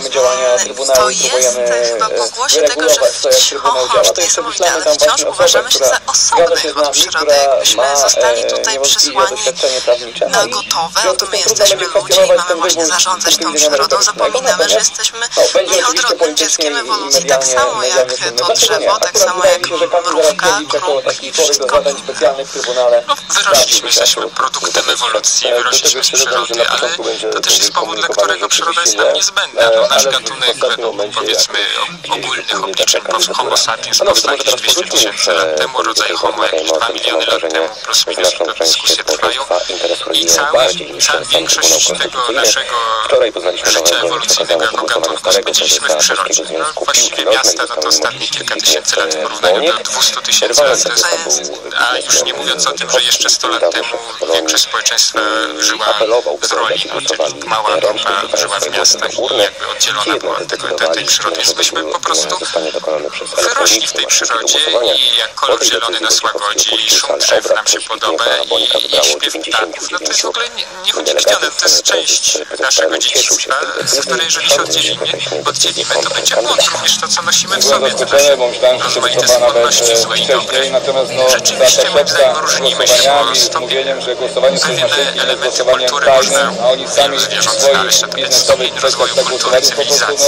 To jest chyba pokłosie tego, że wciąż, to niesamowite, ale wciąż uważamy się za osobnych od przyrody. Jakbyśmy zostali tutaj przysłani na gotowe, oto my jesteśmy ludzie i mamy właśnie zarządzać tą przyrodą. Zapominamy, że jesteśmy nieodrodnym dzieckiem ewolucji, tak samo jak to drzewo, tak samo jak mrówka, kruk i wszystko inne. No, wyrośliśmy, jesteśmy produktem ewolucji, wyrośliśmy z przyrody, ale to też jest powód, dla którego przyroda jest nam niezbędna. No, nasz gatunek według, powiedzmy, ogólnych obliczeń Homo sapiens powstał jakieś dwieście tysięcy lat temu, rodzaj Homo jakieś dwa miliony lat temu, plus minus te dyskusje trwają i cały, cała większość tego naszego życia ewolucyjnego jako gatunku spędziliśmy w przyrodzie. No, właściwie miasta, no to ostatnie kilka tysięcy lat w porównaniu do dwustu tysięcy lat, to jest, a już nie mówiąc o tym, że jeszcze sto lat temu większość społeczeństwa żyła w roli, no, czyli mała grupa żyła w miastach i jakby oddzielona była od tego, tej, tej przyrody. Więc myśmy po prostu wyrośli w tej przyrodzie i jak kolor zielony nas łagodzi, i szum drzew nam się podoba i, i śpiew ptaków, no to jest w ogóle nieuniknione, to jest część naszego dziedzictwa, z której jeżeli się oddzielimy, oddzielimy, to będzie błąd, również to, co nosimy w sobie, to też rozmaite skłonności złe i dobre. Rzeczywiście, moim zdaniem, różnimy się, bo stopnie, pewne elementy kultury można w wielu zwierząt znaleźć, natomiast stopień rozwoju kultury, cywilizacji,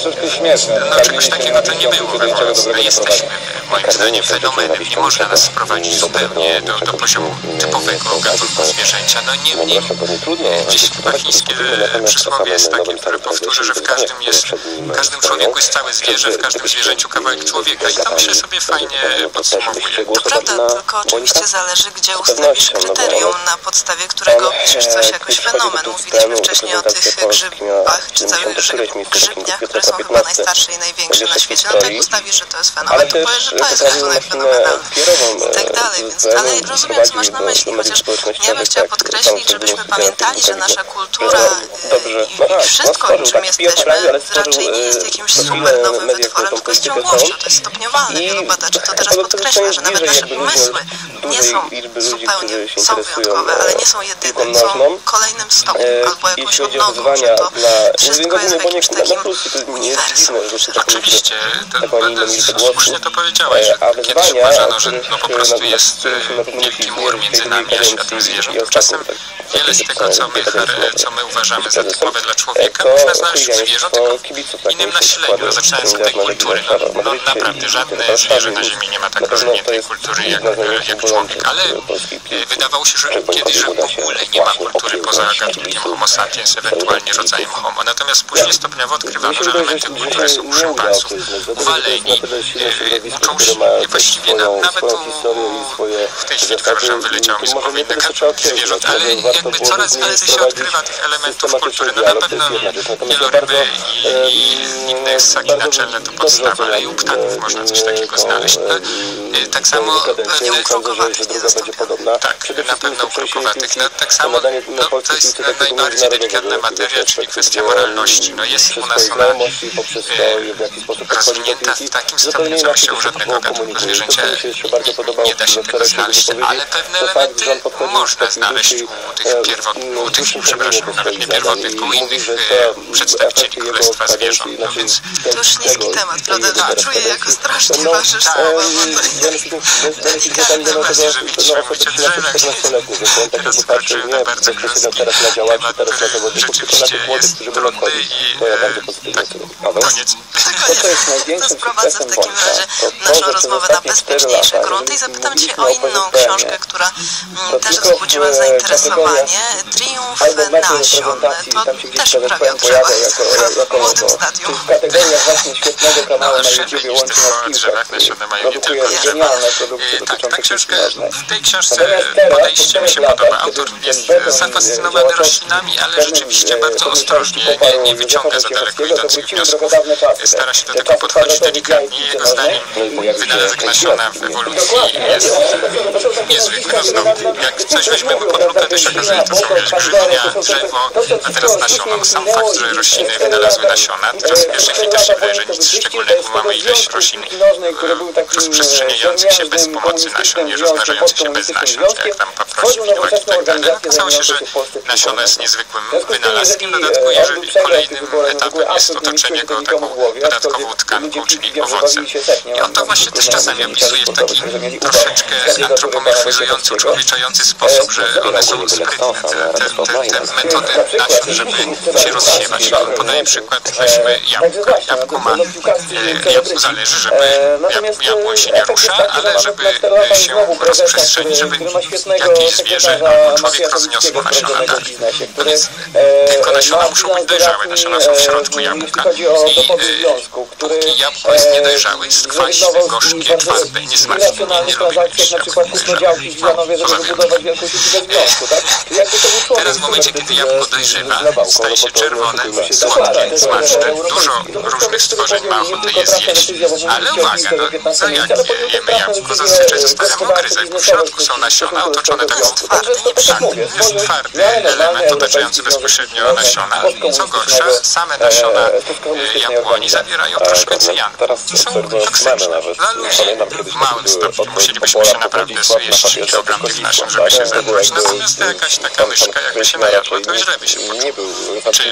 no czegoś takiego to nie było we Polsce. Jesteśmy, moim zdaniem, fenomenem. Nie można nas sprowadzić zupełnie do, do poziomu typowego gatunku zwierzęcia. No niemniej, gdzieś chyba chińskie przysłowie jest takie, które powtórzę, że w każdym jest, w każdym człowieku jest całe zwierzę, w każdym zwierzęciu kawałek człowieka i to myślę sobie fajnie podsumowuje. To prawda, tylko oczywiście zależy, gdzie ustawisz kryterium, na podstawie którego opiszesz coś jakoś fenomen. Mówiliśmy wcześniej o tych grzybach, czy całych grzybniach, które są chyba najstarsze i największe na świecie. No to jak ustawisz, że to jest fenomen, to powiesz, że to jest gatunek fenomenalny i tak dalej. Więc, ale rozumiem, co masz na myśli, chociaż ja bym chciała podkreślić, żebyśmy pamiętali, że nasza kultura i, i wszystko, czym jesteśmy, raczej nie jest jakimś super nowym wytworem, tylko jest ciągłością, to jest stopniowane. Wielu badaczy to teraz podkreśla, że nawet nasze umysły nie są zupełnie, są wyjątkowe, ale nie są jedynym, są kolejnym stopniem albo jakąś odnogą, że to wszystko jest w jakimś takim uniwersum. Oczywiście, to, słusznie to powiedziałaś, że kiedyś uważano, że no po prostu jest wielki mur między nami a światem zwierząt. Tymczasem wiele z tego, co my, co my uważamy za typowe dla człowieka, można znaleźć w zwierzę, tylko w innym nasileniu, zaczynając od tej kultury. No, no naprawdę, żadne zwierzę na Ziemi nie ma tak rozwiniętej kultury jak, jak człowiek, ale wydawało się, że kiedyś, że w ogóle nie ma kultury poza gatunkiem Homo sapiens, ewentualnie rodzajem Homo. Natomiast później stopniowo odkrywano, że elementy kultury są u szympansów, u waleni, uczą się właściwie na, nawet u, w tej chwili, przepraszam, wyleciało mi z głowy inne gatunki zwierząt, ale jakby coraz więcej się odkrywa tych elementów kultury. No na pewno wieloryby i, i inne ssaki naczelne to podstawa, ale i u ptaków można coś takiego znaleźć. No, tak samo pewne ukrokowatych nie zastąpiono. Tak, na pewno ukrokowatych. No, tak samo no, to jest najbardziej delikatna materia, czyli kwestia moralności. No, jest u nas ona e, rozwinięta w takim stopniu, co myślę u żadnego gatunku zwierzęcia nie, nie da się tego znaleźć, ale pewne elementy można znaleźć u tych pierwotnych, u tych, przepraszam, nawet nie pierwotnych, tylko u innych e, przedstawicieli Królestwa Zwierząt. No, więc to już niski temat, prawda? To czuję, jako strasznie ważysz słowa, bo to delikatne. Właśnie, że widzieliśmy mówić o drzewach. Teraz skoczyłem na bardzo grząski temat, który rzeczywiście jest trudny i e, tak, koniec. To sprowadzę w takim razie naszą rozmowę na bezpieczniejsze grunty i zapytam Cię o inną książkę, która też wzbudziła zainteresowanie. Triumf nasion. To też prawie o drzewach, w młodym stadium. No, szerzej niż tylko o drzewach, nasiona mają nie tylko drzewa. Tak, ta książka, w tej książce podejście mi się podoba. Autor jest zafascynowany roślinami, ale rzeczywiście bardzo ostrożnie, nie, nie wyciąga za daleko idących wniosków. Stara się do tego podchodzić delikatnie. Jego zdaniem wynalazek nasiona w ewolucji jest niezwykły. No znowu, jak coś weźmiemy pod lupę, to się okazuje, to są wiesz, grzybnia, drzewo, a teraz nasiona. No sam fakt, że rośliny wynalazły nasiona, teraz w pierwszej chwili też się wydaje, że nic szczególnego, bo mamy ileś roślin rozprzestrzeniających się bez pomocy nasion, nie rozmnażających się bez nasion, jak tam paproci, piłek i tak dalej. Okazało się, że nasiona jest niezwykłym wynalazkiem. W dodatku, jeżeli kolejnym etapem jest otoczenie go taką dodatkową tkanką, czyli owocem. I on to właśnie też czasami opisuje w taki troszeczkę antropomorfizujący, uczłowieczający sposób, że one są sprytne, te, te, te, te metody nasion, żeby się rozsiewać. I on podaje przykład, weźmy jabłko. Jabłko ma, e, jabłko zależy, żeby jab, jabłoń się nie rusza, ale żeby się rozprzestrzenić, żeby jakieś zwierzę albo człowiek rozniosło nasiona dalej. No więc tylko nasiona muszą być dojrzałe, nasiona są w środku jabłka i e, póki jabłko jest niedojrzałe, jest kwaśne, gorzkie, twarde i niesmaczne. Nie, nie lubię jabłek dojrzałych, poza wyjątkiem. Teraz w momencie, kiedy jabłko dojrzewa, staje się czerwone, słodkie, smaczne, dużo różnych stworzeń ma ochotę je zjeść. Ale uwaga, no, no jak jemy jabłko, zazwyczaj zostawiamy ogryzek, bo w środku są nasiona otoczone taką twardy, tak, jest twardy element otaczający bezpośrednio nasiona. Co gorsza, same nasiona jabłoni zawierają troszkę cyjanu i są toksyczne. Dla ludzi w małym stopniu musielibyśmy się na naprawdę jeść kilogram tych nasion, żeby się zadbać. Natomiast jakaś taka myszka jakby się najadła, to źle by się poczuła. Czy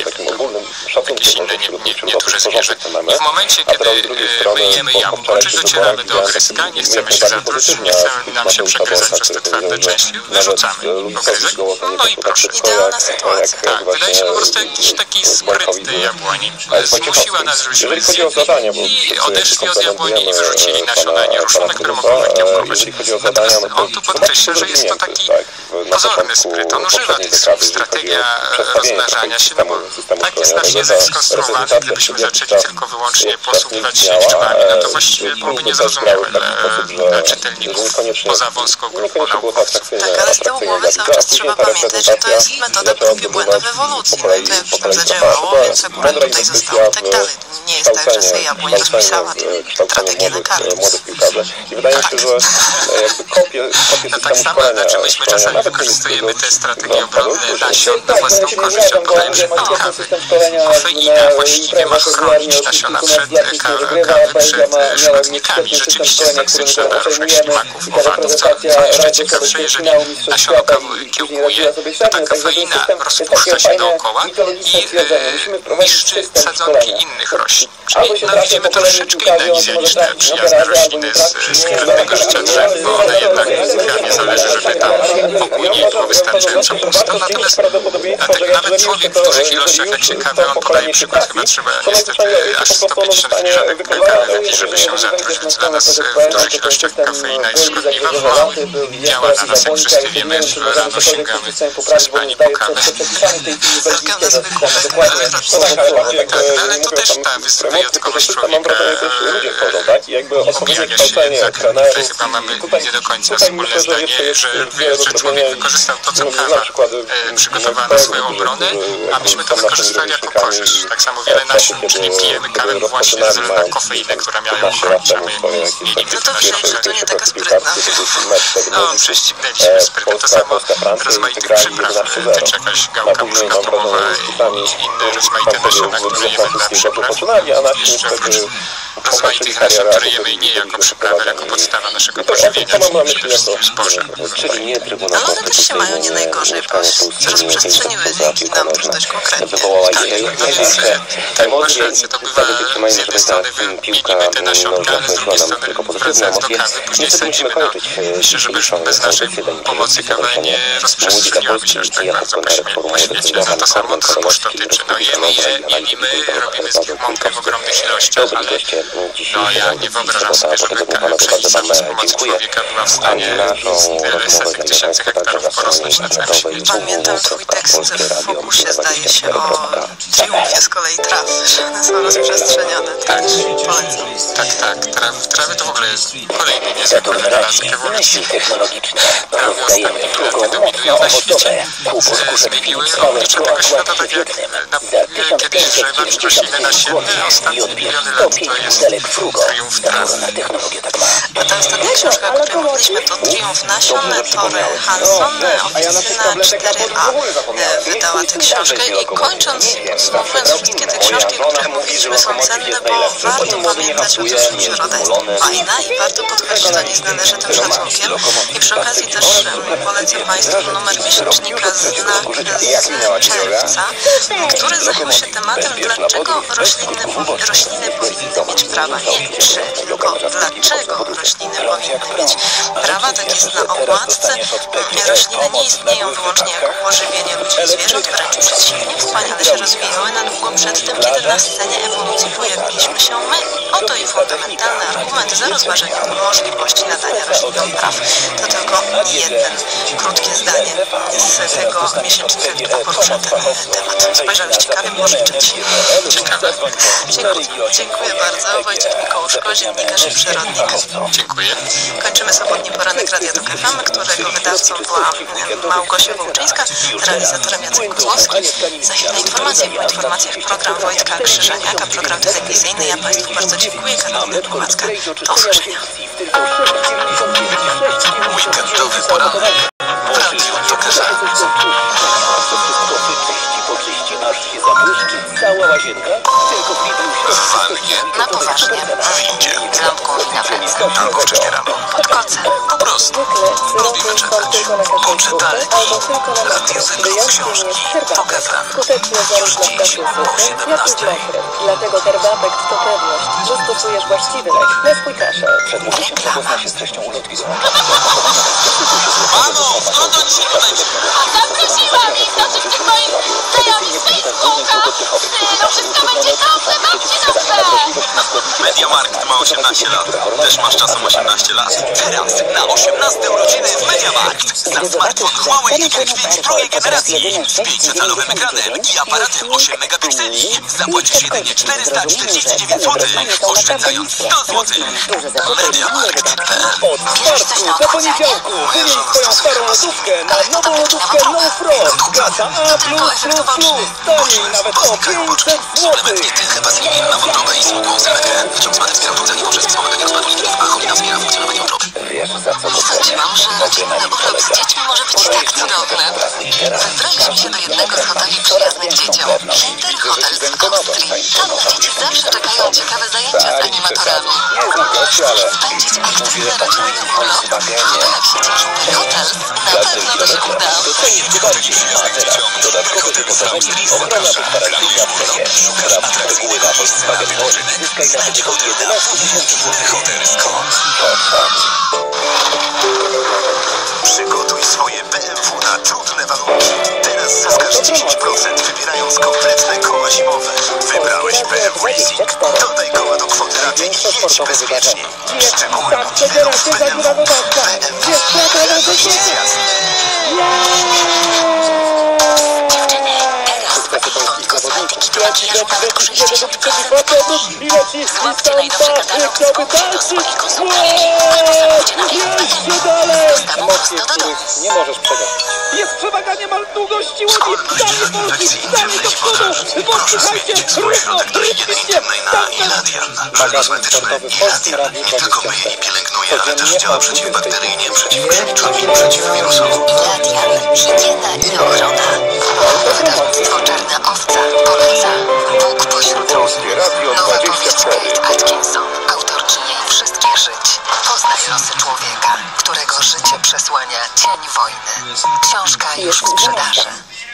jakieś inne nie, nie, nieduże zwierzę. I w momencie, kiedy my jemy jabłko, czy docieramy do ogryzka, nie chcemy się zatruć, nie chcemy nam się przegryzać przez te twarde części, wyrzucamy ogryzek, no i proszę. Idealna sytuacja. Tak, wydaje się po prostu jakiś taki spryt tej jabłoni. Zmusiła nas, żebyśmy zjedli i odeszli od jabłoni i wyrzucili nasiona nieruszone, które mogą na jabłko być. Natomiast on tu podkreśla, że jest to taki pozorny spryt. On używa tych słów, strategia rozmnażania się, no bo tak jest nasz język skonstruowany. Gdybyśmy zaczęli tylko wyłącznie posługiwać się liczbami, no to właściwie byłoby niezrozumiałe dla, dla czytelników poza wąską grupą naukowców. Tak, ale z tyłu głowy cały czas trzeba pamiętać, że to jest metoda prób i błędów ewolucji. No i to jakoś tam zadziałało, więc akurat tutaj zostało i tak dalej. Nie jest tak, że sobie jabłoń rozpisała tę strategię na kartę. I wydaje mi się, że jakby kopie, kopie no tak samo, znaczy myśmy czasami wykorzystujemy te strategie obronne nasion na własną korzyść. Podaję przykład kawy. Kofeina właściwie ma chronić nasiona przed kawy, przed szkodnikami. Rzeczywiście jest toksyczna dla różnych ślimaków, owadów. Co, co jeszcze ciekawsze, jeżeli nasiono kawy kiełkuje, to ta kofeina rozpuszcza się dookoła i e, niszczy sadzonki innych roślin. Czyli no, widzimy troszeczkę inne zjawiska przyjazne rośliny z, z krewnego życia drzew, bo one jednak fizykalnie zależy, żeby tam wokół niej było wystarczająco pusto. Natomiast a tak nawet człowiek w dużych ilościach, jak się kawy, on podaje przykład, chyba trzeba niestety aż sto pięćdziesiąt filiżanek kawy wypić, żeby się zatruć, więc dla nas w dużych ilościach kafeina jest szkodliwa, w małych działa na nas, jak wszyscy wiemy, rano sięgamy zaspani po kawę. Całkiem zwykłe, ale, tak, ale to też ta wyjątkowość człowieka objawia się jednak. Tutaj chyba mamy nie do końca wspólne zdanie, że, że człowiek wykorzystał to, co kawa e, przygotowała na swoją obronę, a myśmy to wykorzystali jako korzyść. Tak samo wiele nasion, czyli pijemy kawę właśnie ze względu na kofeinę, która miała ją chronić, a my mieliśmy to nasze, to nie taka sprytna. No, prześcignęliśmy sprytnie. To samo rozmaitych przypraw, czy jakaś gałka muszkatołowa i inne rozmaite nasiona, które jemy dla przypraw. Jeszcze oprócz rozmaitych nasion, które jemy nie jako przyprawę, ale jako podstawa naszego pożywienia, czyli przede wszystkim zboża. Ale one też się mają nie najgorzej, bo się rozprzestrzeniły dzięki nam też dość konkretnie. Tak, no więc tak, masz rację, to bywa z jednej strony wymienimy te nasionka, ale z drugiej strony wracając do kawy, później sadzimy. No, myślę, że bez naszej pomocy kawa nie rozprzestrzeniłaby się aż tak bardzo po świecie. No to samo zbóż dotyczy. No jemy je, mielimy, robimy z nich mąkę w ogromnych ilościach, ale no ja nie wyobrażam sobie, żeby pszenica z pomocy człowieka była w stanie tyle setek tysięcy hektarów porosnąć na całym świecie. Pamiętam twój tekst w Fokusie, zdaje się, o triumfie z kolei traw, że one są rozprzestrzenione. Tak, tak, tak. Traw, trawy to w ogóle jest kolejny niezwykły wynalazek ewolucji. Trawy ostatnimi laty dominują na świecie. Zmieniły oblicze tego świata, tak jak na, kiedyś drzewa czy rośliny nasienne, ostatnie miliony lat to jest triumf traw. A ta ostatnia książka, o której mówiliśmy, to Triumf nasion, Tore Hansson, oficyna cztery A wydała tę książkę i kończąc, podsumowując wszystkie te książki, o których mówiliśmy, są cenne, bo warto pamiętać o tym, że przyroda jest fajna i warto podchodzić do niej z należytym szacunkiem. I przy okazji też polecę Państwu numer miesięcznika Znak z czerwca, który zajął się tematem, dlaczego rośliny, rośliny powinny mieć prawa. Nie czy, tylko dlaczego rośliny powinny mieć prawa. Tak jest na okładce. Rośliny nie istnieją wyłącznie jako pożywienie ludzi i zwierząt, wręcz przeciwnie, wspaniale się rozwijały na długo przed tym, kiedy na scenie ewolucji pojawiliśmy się my. Oto i fundamentalny argument za rozważeniem możliwości nadania roślinom praw. To tylko jeden krótkie zdanie z tego miesięcznika, który porusza ten temat. Spojrzałeś ciekawie, może czytać. Ciekawe. Dziękuję, dziękuję bardzo. Wojciech Mikołuszko, dziennikarz i przyrodnik. Dziękuję. Kończymy sobotni poranek Radia Tok F M, którego wydawcą była Małgosia Wołczyńska, realizatorem Jacek Kozłowski. Za chwilę informacje, po informacjach program Wojtka Krzyżaniaka, program telewizyjny. Ja Państwu bardzo dziękuję. Karolina Płomacka. Do usłyszenia. Weekendowy poranek w Radiu Tok F M. błyszczy cała łazienka? Tylko w Lidlu W wannie. Na poważnie. W windzie. Z lampką wina w ręce. Albo wcześniej rano. Pod kocem. Po prostu. Lubimy czytać. Poczytali. Radio Zyklów książki. Tok F M. Już dziś o siedemnastej. Dlatego Herbapekt to pewność, że stosujesz właściwy lek na swój kaszel. Przed użyciem zapoznaj się z treścią ulotki załączonej. Mamo, skąd on się tutaj? A zaprosiła mnie do tych moich znajomych z Facebooka! No wszystko będzie dobrze, babci dobrze! Mediamarkt ma osiemnaście lat. Też masz czasem osiemnaście lat. Teraz na osiemnaste urodziny w Mediamarkt. Za smartfon Huawei Y pięć drugiej generacji z pięciocalowym ekranem i aparatem osiem megapikseli zapłacisz jedynie czterysta czterdzieści dziewięć złotych, oszczędzając sto złotych. Mediamarkt kropka p l. Bierzesz coś na odchudzanie? Moja żona stosuje chyba Lodówkę na nową lodówkę No Frost. Klasa A plus plus plus. Taniej nawet o pięćset Suplement diety hepazynin na wątrobę i smugłą sylwetkę. Wyciąg z wspierał prądzenie poprzez wspomaganie rozpadu lipiidów, a cholina wspiera funkcjonowanie wątroby. Wiesz, za co Nie sądziłam, że rodzinny urlop z dziećmi może być tak cudowny. Wybraliśmy się do jednego z hoteli przyjaznych dzieciom. Inter Hotels w Austrii. Tam na dzieci zawsze czekają ciekawe zajęcia z animatorami. Spędzić aktywny rodzinny urlop w hotelach sieci Inter Hotels na pewno to się uda. Dodatkowe wyposażenie ochrona deklaracyjna w cenie. Sprawdź szczegóły na Volkswagen World. Zyskaj nawet tylko jedenaście tysięcy złotych. Przygotuj swoje B M W na trudne warunki. Teraz zyskasz dziesięć procent wybierając kompletne koła zimowe. Wybrałeś B M W Leasing. Dodaj koła do kwoty raty i jedź bezpiecznie. Szczegóły modelów B M W. B M W. Pewność jest jasna. Dziewczyny, teraz Avon kosmetyki do makijażu nawet o sześćdziesiąt procent taniej. Złapcie najnowszy katalog z Omni do swoich konsumentów. Albo zamówcie na ich B M W. Dostawą prosto do domu. Nie możesz przegapić. Jest przewaga niemal długości łodzi. Wolność w redakcji Internecie Podaż. Proszę zmienić swój środek do higieny intymnej na Iladian. Żel kosmetyczny Iladian nie tylko myje i pielęgnuje, ale też działa przeciwbakteryjnie, przeciwgrzybiczom i przeciwwirusom. Iladian, higiena i ochrona. Wydawnictwo Czarna Owca poleca Bóg pośród ruin. Nowa powieść Kate Atkinson, autorczyni Wszystkie żyć. Poznaj losy człowieka, którego życie przesłania cień wojny. Książka już w sprzedaży.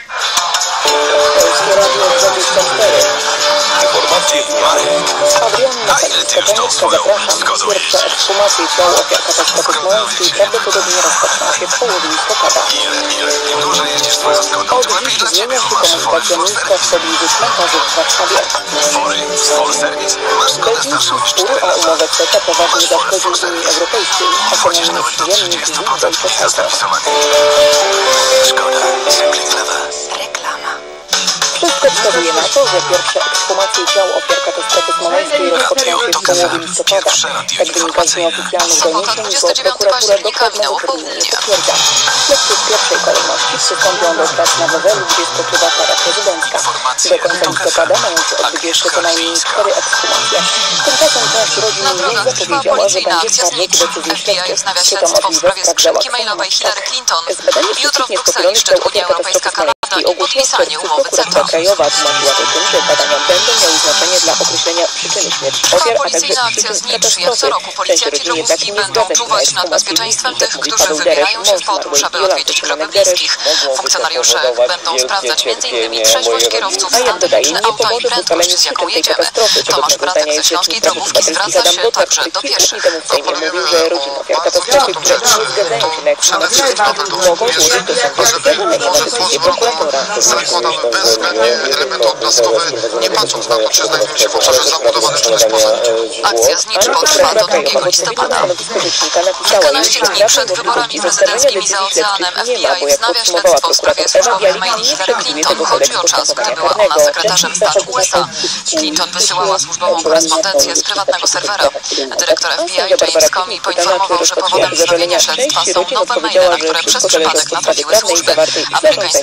Polskie Radio dwadzieścia cztery. Informacje w miarę. Adrianna A ile ty już tą swoją zgodą Pierwsze jest? ekshumacje ciał ofiar katastrofy smoleńskiej prawdopodobnie rozpoczną się w połowie listopada. Ile, ile? Im dłużej jeździsz twoją zgodą, Od tym lepiej dziś dla ciebie, zmienia bo się masz fory komunikacja full miejska w service. pobliżu cmentarzy w Warszawie. Fory full service. Masz zgodę Belgijski starszą niż spór cztery o lata. umowę CETA poważnie Masz fory zaszkodził full Unii service. Europejskiej, a Płacisz kolejny nawet do przyjemny trzydzieści wizytę procent i mniej za potrzebę. serwisowanie. Szkoda. Simply clever. Reklama. Wszystko wskazuje na to, że pierwsze ekshumacje ciał ofiar katastrofy smoleńskiej rozpoczną się w połowie listopada. Jak wynika z nieoficjalnych Sobota, doniesień, dwudziestego bo dziewiątego prokuratura października dokładnego minęło terminu nie południe. potwierdza. Śledczy w pierwszej kolejności przystąpią do prac na Wawelu, gdzie spoczywa para prezydencka. Do końca listopada mają się odbyć jeszcze co najmniej cztery ekshumacje. Tymczasem część rodzin Na nie drogach trwa zapowiedziała, że policyjna będzie akcja składać znicz. decyzji F B I śledczych. wznawia Czy to śledztwo w możliwe, sprawie sprawdzała skrzynki mailowej Hillary Clinton. Zbadanie Jutro w publicznie Brukseli spokojnych szczyt Unia ofiar Europejska katastrofy Kanada i smoleńskiej podpisanie ogłosiła umowy prokuratura CETA. krajowa tłumaczyła to tym, że badania będą miały znaczenie dla określenia przyczyny śmierci Trwa ofiar, a także policyjna akcja przyczyn znicz. Jak co katastrofy. roku policjanci Część rodzin drogówki jednak nie będą zgadza się czuwać na nad ekshumację bezpieczeństwem bliskich, tych, mówi którzy Paweł wybierają Derek, się w mąż podróż, Margot aby Jolanty odwiedzić groby Szymanek-Derek. bliskich. Funkcjonariusze będą sprawdzać między innymi trzeźwość kierowców, A jak stan dodaje, techniczny nie auta i pomoże w prędkość, ustaleniu z jaką przyczyn tej jedziemy. katastrofy. Tomasz Podobnego Bratek zdania ze jest Śląskiej rzecznik Drogówki Obywatelski zwraca Adam się Botak, także który do kilka dni pieszych. temu w Sejmie mówił, że rodziny ofiar katastrofy, które nie zgadzają się na ekshumację, mogą złożyć do sądu zażalenie na decyzję prokuratora. Zakładamy bezwzględnie elementy odblaskowe, nie patrząc na to, czy znajdujemy się w obszarze zabudowanym czy też poza nim. Akcja znicz potrwa do drugiego listopada. Kilkanaście dni przed wyborami prezydenckimi za oceanem F B I wznawia śledztwo w sprawie służbowych maili Hillary Clinton. Chodzi o czas, gdy była ona sekretarzem stanu U S A. Clinton wysyłała służbową korespondencję z prywatnego serwera. Dyrektor F B I James Comey poinformował, że powodem wznowienia śledztwa są nowe maile, na które przez przypadek natrafiły służby. Amerykańskie media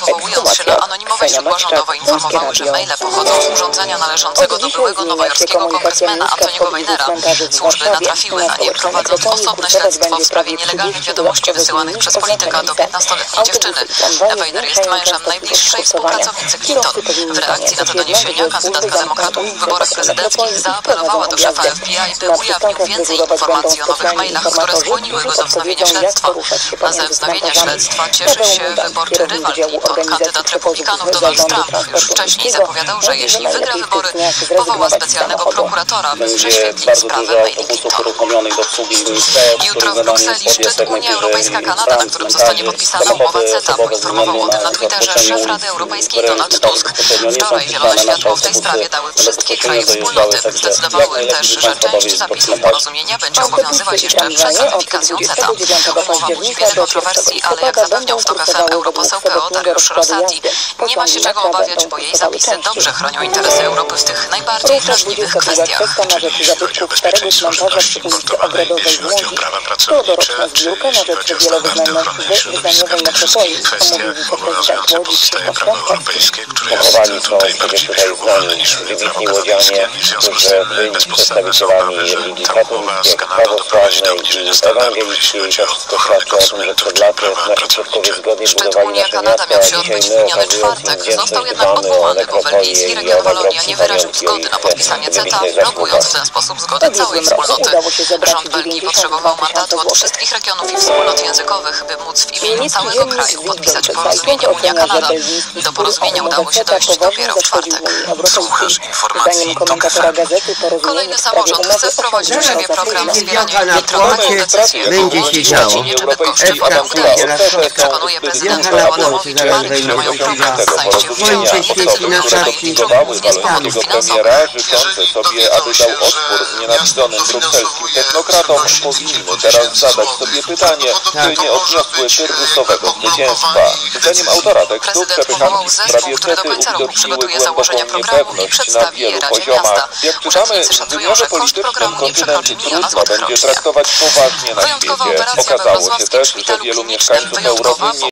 powołując się na anonimowe źródła rządowe, informowały, że maile pochodzą z urządzenia należącego do byłego nowojorskiego kongresmena Antoniego Weinera. Służby natrafiły na nie, prowadząc osobne śledztwo w sprawie nielegalnych wiadomości wysyłanych przez polityka do piętnastoletniej dziewczyny. Weiner jest mężem najbliższej współpracownicy Clinton. W reakcji na te doniesienia kandydatka demokratów w wyborach prezydenckich zaapelowała do szefa F B I, by ujawnił więcej informacji o nowych mailach, które skłoniły go do wznowienia śledztwa. Ze wznowienia śledztwa cieszy się wyborczy rywal Clinton. Kandydat republikanów Donald Trump już wcześniej zapowiadał, że jeśli wygra wybory, powoła specjalnego prokuratora, by prześwietlić sprawę maili Clinton. Jutro w Brukseli szczyt Unia Europejska-Kanada, na którym zostanie podpisana umowa CETA. Poinformował o tym na Twitterze szef Rady Europejskiej Donald Tusk. Wczoraj zielone światło w tej sprawie dały wszystkie kraje wspólnoty. Zdecydowały też, że część zapisów porozumienia będzie obowiązywać jeszcze przed ratyfikacją CETA. Umowa budzi wiele kontrowersji, ale jak zapewniał w TOK F M europoseł P O Dariusz Rosati, nie ma się czego obawiać, bo jej zapisy dobrze chronią interesy Europy w tych najbardziej wrażliwych kwestiach. Bezpieczeństwo żywności importowanej, jeśli chodzi o prawa pracownicze, czy jeśli chodzi o standardy ochrony środowiska. W tych wszystkich kwestiach obowiązujące pozostaje prawo europejskie, które jest tutaj bardziej wyśrubowane niż prawo kanadyjskie. W związku z tym bezpodstawne są obawy, że ta umowa z Kanadą doprowadzi do obniżenia standardów, jeśli chodzi o ochronę konsumentów czy prawa pracownicze. Szczyt Unia-Kanada miał się odbyć w miniony czwartek. Został jednak odwołany, bo belgijski region Walonia nie wyraził zgody na podpisanie CETA, blokując w ten sposób zgodę całej wspólnoty. Rząd Belgii potrzebował mandatu od wszystkich regionów i wspólnot językowych, by móc w imieniu całego kraju podpisać porozumienie Unia-Kanada. Do porozumienia udało się dojść dopiero w czwartek. Słuchasz informacji TOK F M. Kolejny samorząd chce wprowadzić u siebie program wspierania niewtrąconych decyzji. Będzie się działo. Nie Bydgoszczy, Wodom Gdańsk. Jak przekonuje prezydent Michał Adamowicz, partie, które mają problem z zajściem w życie, decydują się na jej członków nie z powodów finansowych. Życzące sobie, aby dał odpór znienawidzonym brukselskim technokratom, powinny teraz zadać sobie pytanie, czy nie odniosły tyrmusowego zwycięstwa. Zdaniem autora tekstu przepychanki w sprawie CETA uwidoczniły głęboką niepewność na wielu poziomach. Jak czytamy, w wymiarze politycznym kontynent trudno będzie traktować poważnie na świecie. Okazało się też, że wielu mieszkańców Europy nie